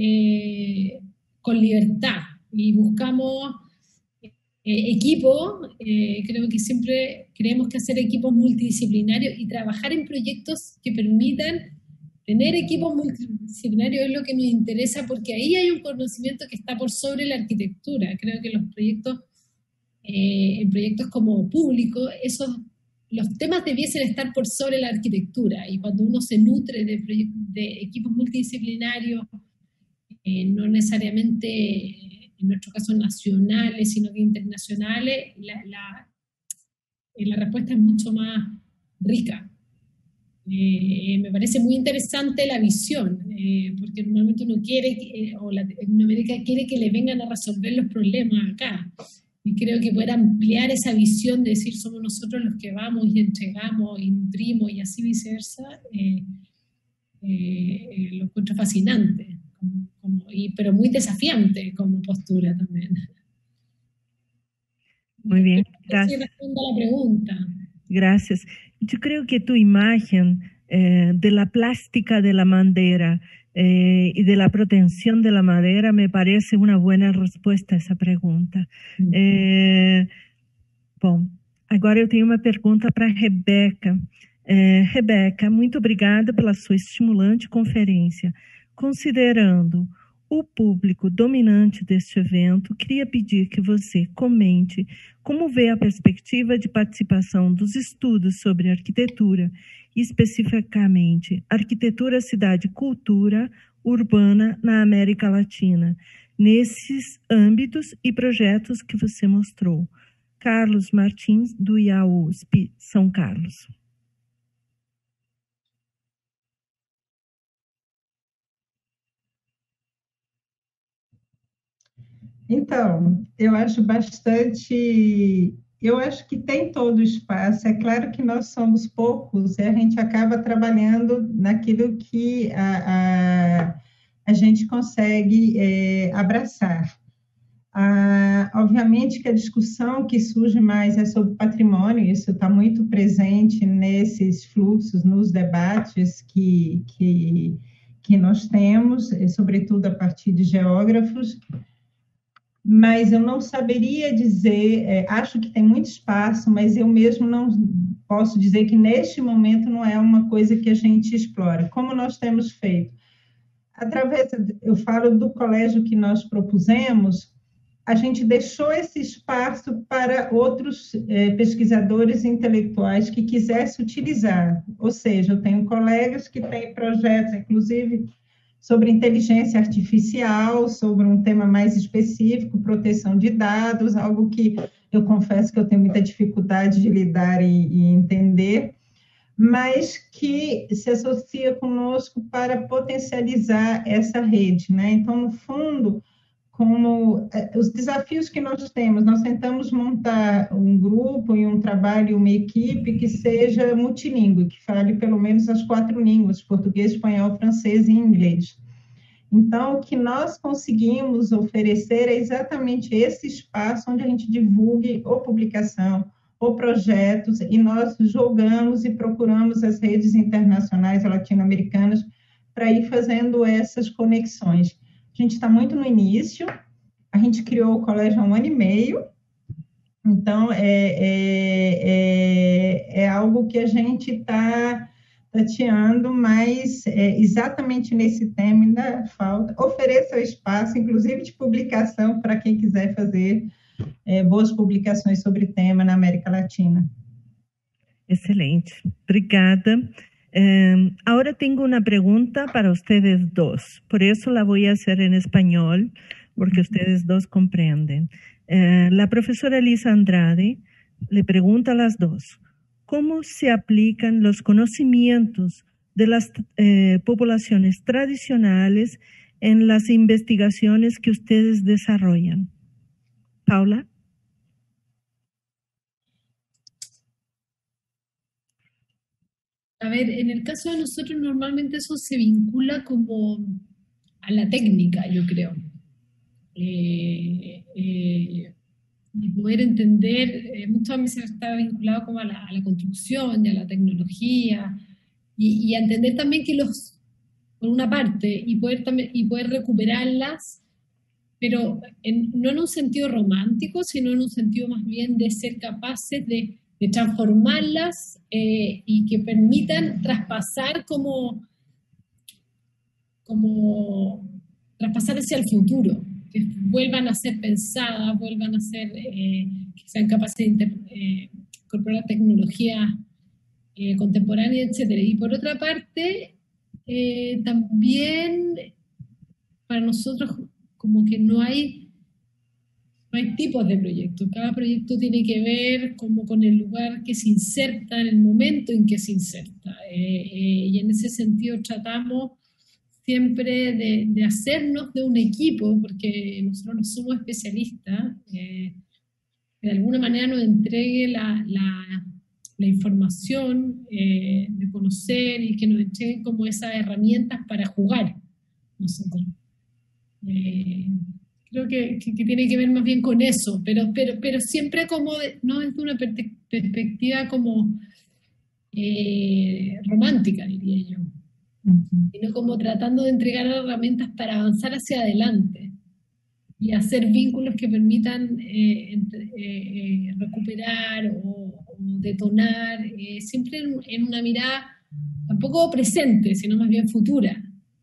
con libertad y buscamos equipos. Creo que siempre creemos que hacer equipos multidisciplinarios y trabajar en proyectos que permitan tener equipos multidisciplinarios es lo que nos interesa, porque ahí hay un conocimiento que está por sobre la arquitectura. Creo que los proyectos, en proyectos como públicos, los temas debiesen estar por sobre la arquitectura, y cuando uno se nutre de equipos multidisciplinarios, no necesariamente, en nuestro caso, nacionales, sino que internacionales, la respuesta es mucho más rica. Me parece muy interesante la visión, porque normalmente uno quiere, o Latinoamérica quiere que le vengan a resolver los problemas acá. Y creo que poder ampliar esa visión de decir somos nosotros los que vamos y entregamos y nutrimos y así viceversa, lo encuentro fascinante, pero muy desafiante como postura también. Muy bien, gracias. Respondo a la pregunta. Gracias. Yo creo que tu imagen de la plástica de la madera y de la protección de la madera me parece una buena resposta a essa pergunta. Bom, agora eu tenho uma pergunta para a Rebeca. Rebeca, muito obrigada pela sua estimulante conferência. Considerando o público dominante deste evento, queria pedir que você comente como vê a perspectiva de participação dos estudos sobre arquitetura, especificamente arquitetura, cidade e cultura urbana na América Latina, nesses âmbitos e projetos que você mostrou. Carlos Martins, do IAUSP, São Carlos. Então, eu acho que tem todo o espaço. É claro que nós somos poucos e a gente acaba trabalhando naquilo que a gente consegue abraçar. Obviamente que a discussão que surge mais é sobre patrimônio, isso está muito presente nesses fluxos, nos debates que nós temos, sobretudo a partir de geógrafos, mas eu não saberia dizer, acho que tem muito espaço, mas eu mesmo não posso dizer que neste momento não é uma coisa que a gente explora. Como nós temos feito? Eu falo do colégio que nós propusemos, a gente deixou esse espaço para outros pesquisadores intelectuais que quisessem utilizar. Ou seja, eu tenho colegas que têm projetos, inclusive, sobre inteligência artificial, sobre um tema mais específico, proteção de dados, algo que eu confesso que eu tenho muita dificuldade de lidar e entender, mas que se associa conosco para potencializar essa rede, né? Então, no fundo, como os desafios que nós tentamos montar um grupo e um trabalho, uma equipe que seja multilingüe, que fale pelo menos as 4 línguas, português, espanhol, francês e inglês. Então, o que nós conseguimos oferecer é exatamente esse espaço onde a gente divulgue ou publicação, ou projetos, e nós jogamos e procuramos as redes internacionais latino-americanas para ir fazendo essas conexões. A gente está muito no início, a gente criou o colégio há 1 ano e meio, então é algo que a gente está tateando, mas exatamente nesse tema ainda falta. Ofereça o espaço, inclusive de publicação, para quem quiser fazer boas publicações sobre o tema na América Latina. Excelente, obrigada. Ahora tengo una pregunta para ustedes dos, por eso la voy a hacer en español, porque ustedes dos comprenden. La profesora Elisa Andrade le pregunta a las dos, cómo se aplican los conocimientos de las poblaciones tradicionales en las investigaciones que ustedes desarrollan. Paula. A ver, en el caso de nosotros normalmente eso se vincula como a la técnica, yo creo. Y poder entender, muchas veces está vinculado como a la construcción y a la tecnología, y a entender también que por una parte, y poder recuperarlas, pero no en un sentido romántico, sino en un sentido más bien de ser capaces de transformarlas y que permitan traspasar traspasar hacia el futuro, que vuelvan a ser pensadas, vuelvan a ser, que sean capaces de incorporar tecnología contemporánea, etc. Y por otra parte, también para nosotros como que no hay tipos de proyectos. Cada proyecto tiene que ver como con el lugar que se inserta, en el momento en que se inserta. Y en ese sentido tratamos siempre de hacernos de un equipo, porque nosotros no somos especialistas, que de alguna manera nos entregue la información de conocer y que nos entreguen como esas herramientas para jugar nosotros. Creo que tiene que ver más bien con eso, pero siempre como no desde una perspectiva como romántica, diría yo, sino como tratando de entregar herramientas para avanzar hacia adelante y hacer vínculos que permitan recuperar o detonar, siempre en una mirada tampoco presente, sino más bien futura.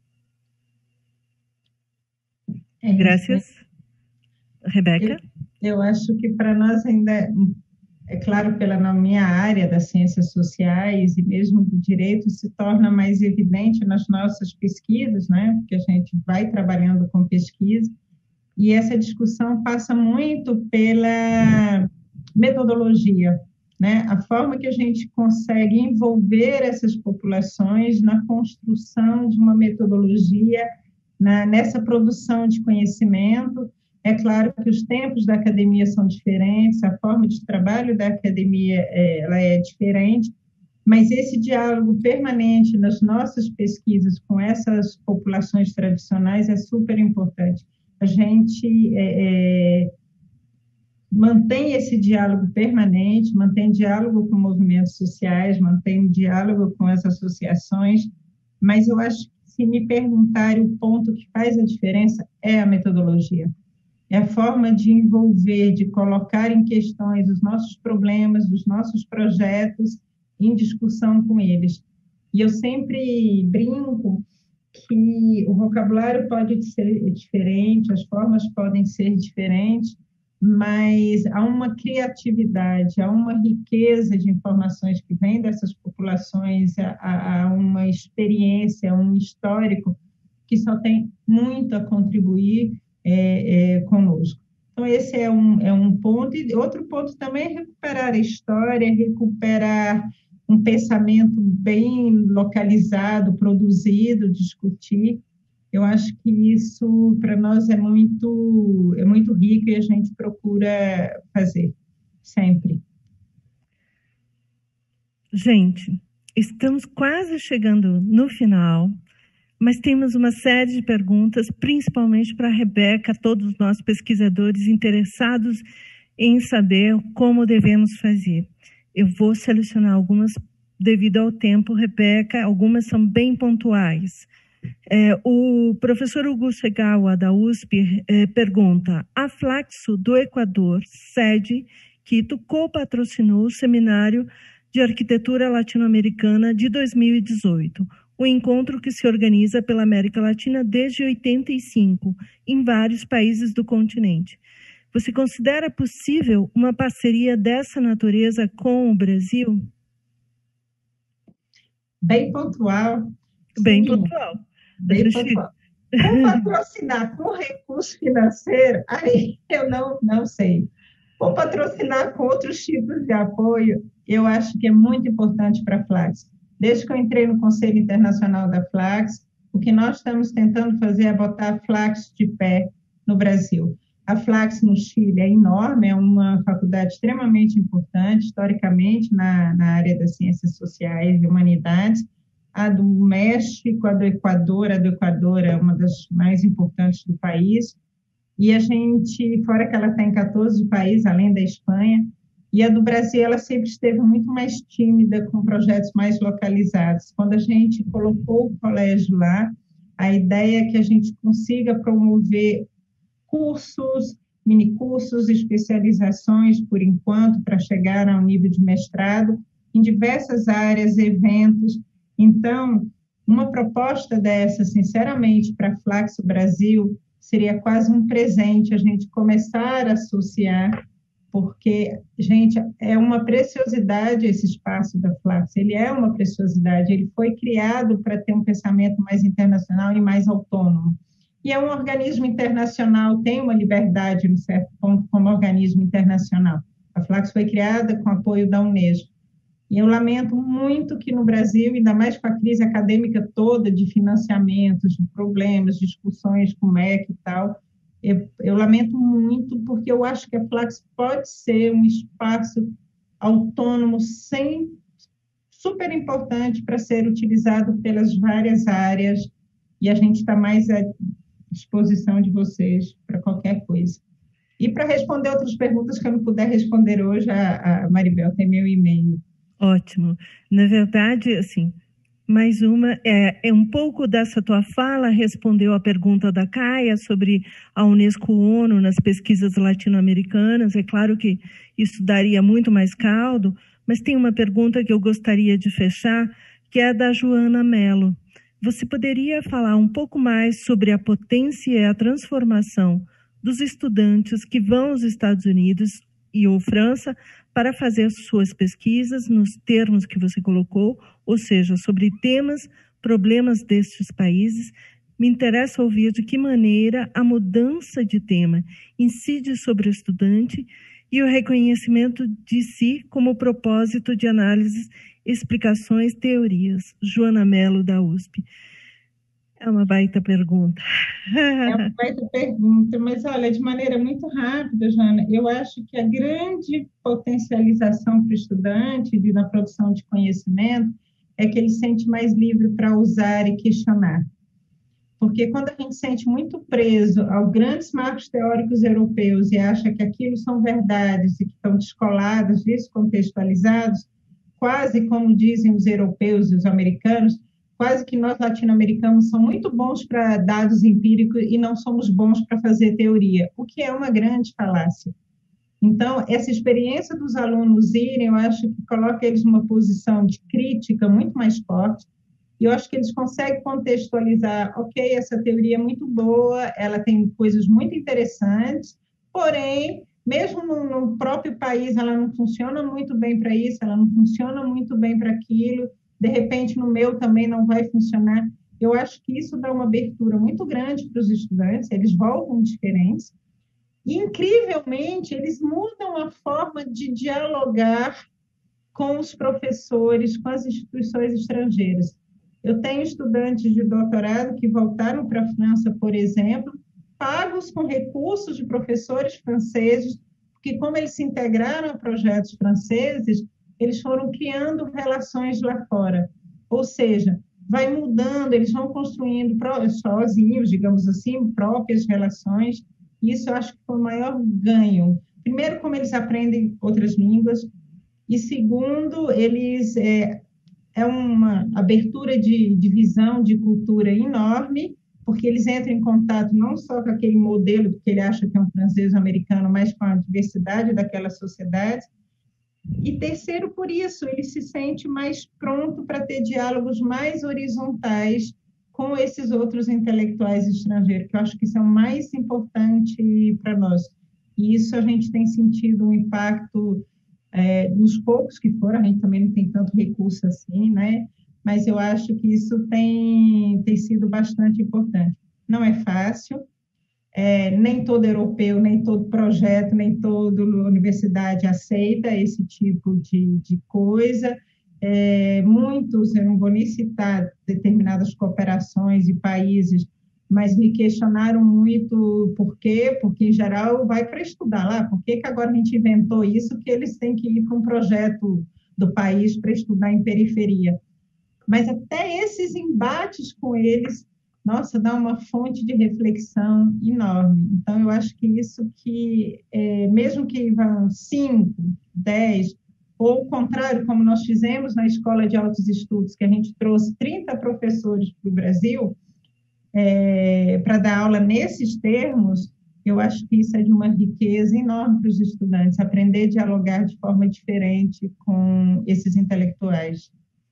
Gracias. Rebeca? Eu acho que para nós ainda, é claro, na minha área das ciências sociais e mesmo do direito, se torna mais evidente nas nossas pesquisas, né? Porque a gente vai trabalhando com pesquisa, e essa discussão passa muito pela metodologia, né? A forma que a gente consegue envolver essas populações na construção de uma metodologia, nessa produção de conhecimento. É claro que os tempos da academia são diferentes, a forma de trabalho da academia ela é diferente, mas esse diálogo permanente nas nossas pesquisas com essas populações tradicionais é super importante. A gente mantém esse diálogo permanente, mantém diálogo com movimentos sociais, mantém diálogo com as associações, mas eu acho que, se me perguntarem, o ponto que faz a diferença é a metodologia. É a forma de envolver, de colocar em questões os nossos problemas, os nossos projetos, em discussão com eles. E eu sempre brinco que o vocabulário pode ser diferente, as formas podem ser diferentes, mas há uma criatividade, há uma riqueza de informações que vem dessas populações, há uma experiência, um histórico que só tem muito a contribuir conosco. Então, esse é um ponto. E outro ponto também é recuperar a história, recuperar um pensamento bem localizado, produzido, discutir. Eu acho que isso, para nós, é muito rico e a gente procura fazer, sempre. Gente, estamos quase chegando no final, mas temos uma série de perguntas, principalmente para a Rebeca, todos nós pesquisadores interessados em saber como devemos fazer. Eu vou selecionar algumas devido ao tempo, Rebeca, algumas são bem pontuais. O professor Augusto Egawa, da USP, pergunta: a Flaxo do Equador, sede Quito, co-patrocinou o Seminário de Arquitetura Latino-Americana de 2018, o encontro que se organiza pela América Latina desde 85, em vários países do continente. Você considera possível uma parceria dessa natureza com o Brasil? Bem pontual. Bem pontual. Bem pontual. Como patrocinar com recurso financeiro, aí eu não sei. Ou patrocinar com outros tipos de apoio, eu acho que é muito importante para a Flax. Desde que eu entrei no Conselho Internacional da Flax, o que nós estamos tentando fazer é botar a Flax de pé no Brasil. A Flax no Chile é enorme, é uma faculdade extremamente importante, historicamente, na área das ciências sociais e humanidades. A do México, a do Equador é uma das mais importantes do país. E a gente, fora que ela está em 14 países, além da Espanha, e a do Brasil, ela sempre esteve muito mais tímida, com projetos mais localizados. Quando a gente colocou o colégio lá, a ideia é que a gente consiga promover cursos, minicursos, especializações, por enquanto, para chegar ao nível de mestrado, em diversas áreas, eventos. Então, uma proposta dessa, sinceramente, para a Flax Brasil, seria quase um presente a gente começar a associar, porque, gente, é uma preciosidade esse espaço da Flax, ele é uma preciosidade, ele foi criado para ter um pensamento mais internacional e mais autônomo. E é um organismo internacional, tem uma liberdade, em certo ponto, como organismo internacional. A Flax foi criada com apoio da Unesco. E eu lamento muito que no Brasil, ainda mais com a crise acadêmica toda de financiamentos, de problemas, discussões com o MEC e tal, eu lamento muito, porque eu acho que a Flax pode ser um espaço autônomo, super importante para ser utilizado pelas várias áreas, e a gente está mais à disposição de vocês para qualquer coisa. E para responder outras perguntas que eu não puder responder hoje, a Maribel tem meu e-mail. Ótimo. Na verdade, assim, mais uma, é um pouco dessa tua fala respondeu a pergunta da Caia sobre a Unesco-ONU nas pesquisas latino-americanas. É claro que isso daria muito mais caldo, mas tem uma pergunta que eu gostaria de fechar, que é a da Joana Mello. Você poderia falar um pouco mais sobre a potência e a transformação dos estudantes que vão aos Estados Unidos e ou França para fazer suas pesquisas nos termos que você colocou, ou seja, sobre temas, problemas destes países? Me interessa ouvir de que maneira a mudança de tema incide sobre o estudante e o reconhecimento de si como propósito de análises, explicações, teorias. Joana Mello, da USP. É uma baita pergunta. É uma baita pergunta, mas olha, de maneira muito rápida, Joana, eu acho que a grande potencialização para o estudante na produção de conhecimento é que ele se sente mais livre para usar e questionar. Porque quando a gente se sente muito preso aos grandes marcos teóricos europeus e acha que aquilo são verdades e que estão descolados, descontextualizados, quase como dizem os europeus e os americanos, quase que nós latino-americanos somos muito bons para dados empíricos e não somos bons para fazer teoria, o que é uma grande falácia. Então, essa experiência dos alunos irem, eu acho que coloca eles numa posição de crítica muito mais forte, e eu acho que eles conseguem contextualizar, ok, essa teoria é muito boa, ela tem coisas muito interessantes, porém, mesmo no próprio país, ela não funciona muito bem para isso, ela não funciona muito bem para aquilo, de repente no meu também não vai funcionar. Eu acho que isso dá uma abertura muito grande para os estudantes, eles voltam diferentes, e incrivelmente eles mudam a forma de dialogar com os professores, com as instituições estrangeiras. Eu tenho estudantes de doutorado que voltaram para a França, por exemplo, pagos com recursos de professores franceses, porque como eles se integraram a projetos franceses, eles foram criando relações lá fora. Ou seja, vai mudando, eles vão construindo sozinhos, digamos assim, próprias relações. Isso eu acho que foi o maior ganho. Primeiro, como eles aprendem outras línguas, e segundo, eles é uma abertura de visão, de cultura enorme, porque eles entram em contato não só com aquele modelo que ele acha que é um francês americano, mas com a diversidade daquela sociedade. E terceiro, por isso, ele se sente mais pronto para ter diálogos mais horizontais com esses outros intelectuais estrangeiros, que eu acho que isso é o mais importante para nós. E isso a gente tem sentido um impacto nos poucos que foram, a gente também não tem tanto recurso assim, né? Mas eu acho que isso tem sido bastante importante. Não é fácil, Nem todo europeu, nem todo projeto, nem toda universidade aceita esse tipo de coisa. Muitos, eu não vou nem citar determinadas cooperações e países, mas me questionaram muito por quê, porque, em geral, vai para estudar lá. Por que agora a gente inventou isso, que eles têm que ir para um projeto do país para estudar em periferia? Mas até esses embates com eles, nossa, dá uma fonte de reflexão enorme. Então, eu acho que isso que, mesmo que vão 5, 10, ou o contrário, como nós fizemos na Escola de Altos Estudos, que a gente trouxe 30 professores para o Brasil para dar aula nesses termos, eu acho que isso é de uma riqueza enorme para os estudantes, aprender a dialogar de forma diferente com esses intelectuais.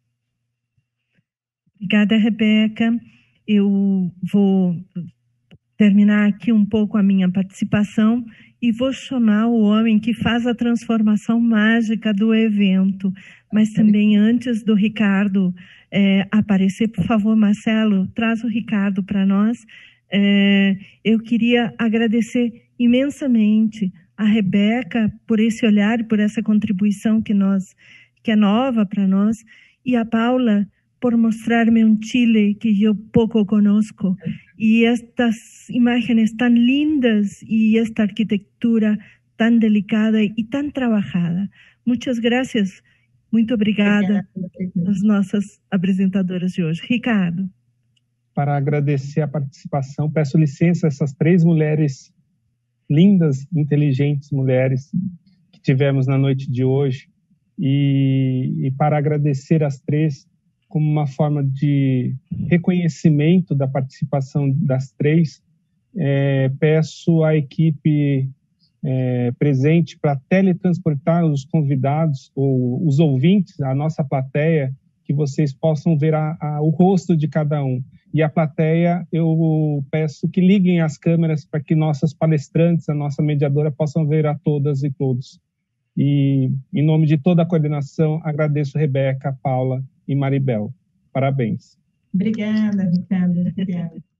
Obrigada, Rebeca. Eu vou terminar aqui um pouco a minha participação e vou chamar o homem que faz a transformação mágica do evento. Mas também, antes do Ricardo aparecer, por favor, Marcelo, traz o Ricardo para nós. Eu queria agradecer imensamente a Rebeca por esse olhar e por essa contribuição que é nova para nós, e a Paula por mostrarme um Chile que eu pouco conosco, e estas imágenes tan lindas e esta arquitectura tan delicada e tan trabajada. Muitas graças, muito obrigada às nossas apresentadoras de hoje. Ricardo. Para agradecer a participação, peço licença a essas 3 mulheres lindas, inteligentes mulheres que tivemos na noite de hoje, e para agradecer as 3 como uma forma de reconhecimento da participação das 3, peço à equipe presente para teletransportar os convidados, ou os ouvintes, a nossa plateia, que vocês possam ver o rosto de cada um. E a plateia, eu peço que liguem as câmeras para que nossas palestrantes, a nossa mediadora, possam ver a todas e todos. E, em nome de toda a coordenação, agradeço Rebeca, Paula e Maribel. Parabéns. Obrigada, Ricardo. Obrigada.